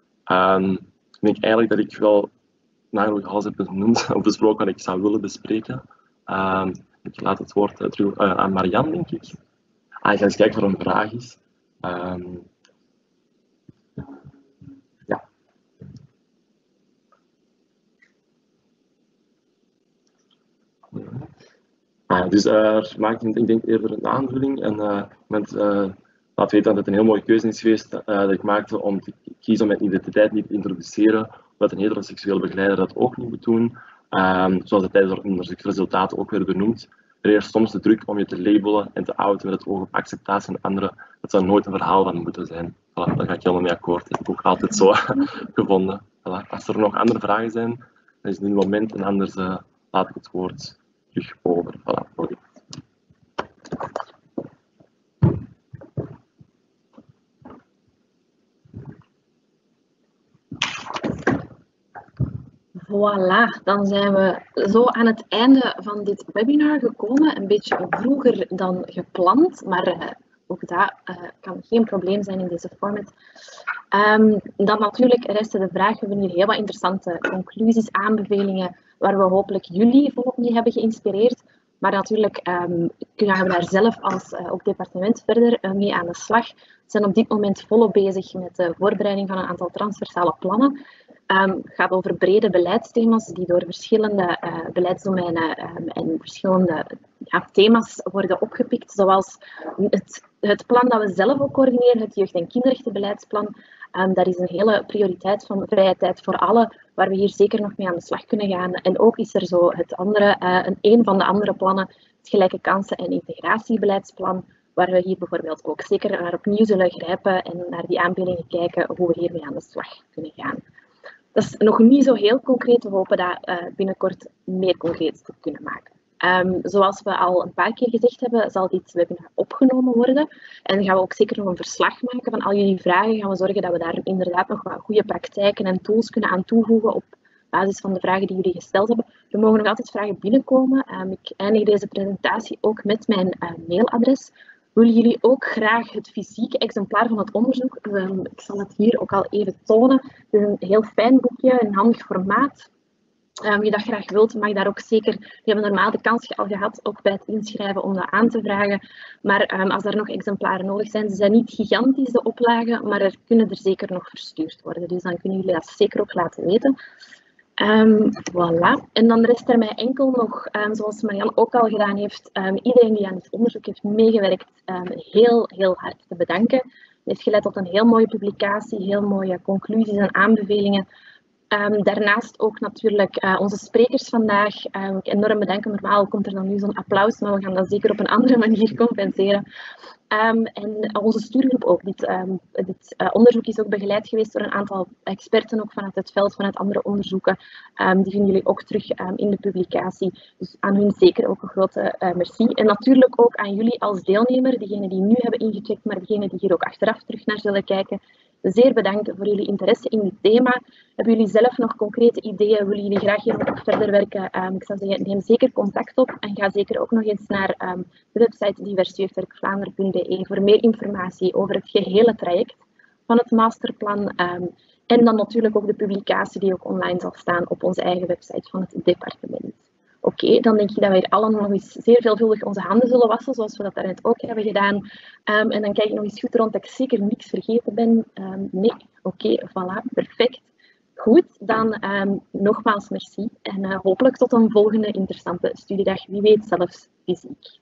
Speaker 4: Um, ik denk eigenlijk dat ik wel nagenoeg alles heb benoemd of besproken wat ik zou willen bespreken. Um, ik laat het woord uh, terug uh, aan Marianne, denk ik. Ah, ik ga eens kijken of er een vraag is. Um, ja. Ah, dus uh, maakt ik denk eerder een aanvulling en uh, met, uh, laat weten dat het een heel mooie keuze is geweest uh, dat ik maakte om te kiezen om mijn identiteit niet te introduceren, omdat een heteroseksuele begeleider dat ook niet moet doen. Um, zoals het tijdens de onderzoeksresultaten ook werd benoemd. Er is soms de druk om je te labelen en te outen met het oog op acceptatie van anderen. Dat zou nooit een verhaal van moeten zijn. Voilà, daar ga ik helemaal mee akkoord. Dat heb ik ook altijd zo gevonden. Voilà. Als er nog andere vragen zijn, dan is het nu het moment en anders uh, laat ik het woord terug over. Voilà, sorry.
Speaker 1: Voilà, dan zijn we zo aan het einde van dit webinar gekomen. Een beetje vroeger dan gepland, maar uh, ook dat uh, kan geen probleem zijn in deze format. Um, dan natuurlijk resten de vragen. We hebben hier heel wat interessante conclusies, aanbevelingen, waar we hopelijk jullie volop mee hebben geïnspireerd. Maar natuurlijk um, gaan we daar zelf als uh, ook departement verder uh, mee aan de slag. We zijn op dit moment volop bezig met de voorbereiding van een aantal transversale plannen. Het um, gaat over brede beleidsthema's die door verschillende uh, beleidsdomeinen um, en verschillende ja, thema's worden opgepikt. Zoals het, het plan dat we zelf ook coördineren, het jeugd- en kinderrechtenbeleidsplan. Um, dat is een hele prioriteit van vrije tijd voor allen, waar we hier zeker nog mee aan de slag kunnen gaan. En ook is er zo het andere, uh, een, een van de andere plannen, het gelijke kansen- en integratiebeleidsplan, waar we hier bijvoorbeeld ook zeker naar opnieuw zullen grijpen en naar die aanbevelingen kijken hoe we hiermee aan de slag kunnen gaan. Dat is nog niet zo heel concreet. We hopen dat uh, binnenkort meer concreet te kunnen maken. Um, zoals we al een paar keer gezegd hebben, zal dit webinar opgenomen worden. En dan gaan we ook zeker nog een verslag maken van al jullie vragen. Gaan we zorgen dat we daar inderdaad nog wat goede praktijken en tools kunnen aan toevoegen op basis van de vragen die jullie gesteld hebben. Er mogen nog altijd vragen binnenkomen. Um, ik eindig deze presentatie ook met mijn uh, mailadres. Willen jullie ook graag het fysieke exemplaar van het onderzoek? Um, ik zal het hier ook al even tonen. Het is een heel fijn boekje, een handig formaat. Um, wie dat graag wilt, mag daar ook zeker... We hebben normaal de kans al gehad, ook bij het inschrijven, om dat aan te vragen. Maar um, als er nog exemplaren nodig zijn, ze zijn niet gigantisch de oplagen, maar er kunnen er zeker nog verstuurd worden. Dus dan kunnen jullie dat zeker ook laten weten. Um, voilà. En dan rest er mij enkel nog, um, zoals Marianne ook al gedaan heeft, um, iedereen die aan dit onderzoek heeft meegewerkt, um, heel, heel hard te bedanken. Het heeft geleid tot een heel mooie publicatie, heel mooie conclusies en aanbevelingen. Um, daarnaast ook natuurlijk uh, onze sprekers vandaag. Um, ik enorm bedanken. Normaal komt er dan nu zo'n applaus, maar we gaan dat zeker op een andere manier compenseren. Um, en onze stuurgroep ook. Dit, um, dit uh, onderzoek is ook begeleid geweest door een aantal experten, ook vanuit het veld, vanuit andere onderzoeken. Um, die vinden jullie ook terug um, in de publicatie. Dus aan hun zeker ook een grote uh, merci. En natuurlijk ook aan jullie als deelnemer, diegenen die nu hebben ingecheckt, maar diegenen die hier ook achteraf terug naar zullen kijken. Zeer bedankt voor jullie interesse in dit thema. Hebben jullie zelf nog concrete ideeën? Willen jullie graag hier nog verder werken? Um, ik zou zeggen, neem zeker contact op en ga zeker ook nog eens naar um, de website divers jeugdwerk vlaanderen punt be voor meer informatie over het gehele traject van het masterplan. Um, en dan natuurlijk ook de publicatie die ook online zal staan op onze eigen website van het departement. Oké, okay, dan denk ik dat wij allen nog eens zeer veelvuldig onze handen zullen wassen, zoals we dat daarnet ook hebben gedaan. Um, en dan kijk ik nog eens goed rond dat ik zeker niks vergeten ben. Um, nee, oké, okay, voilà, perfect. Goed, dan um, nogmaals merci en uh, hopelijk tot een volgende interessante studiedag. Wie weet zelfs fysiek.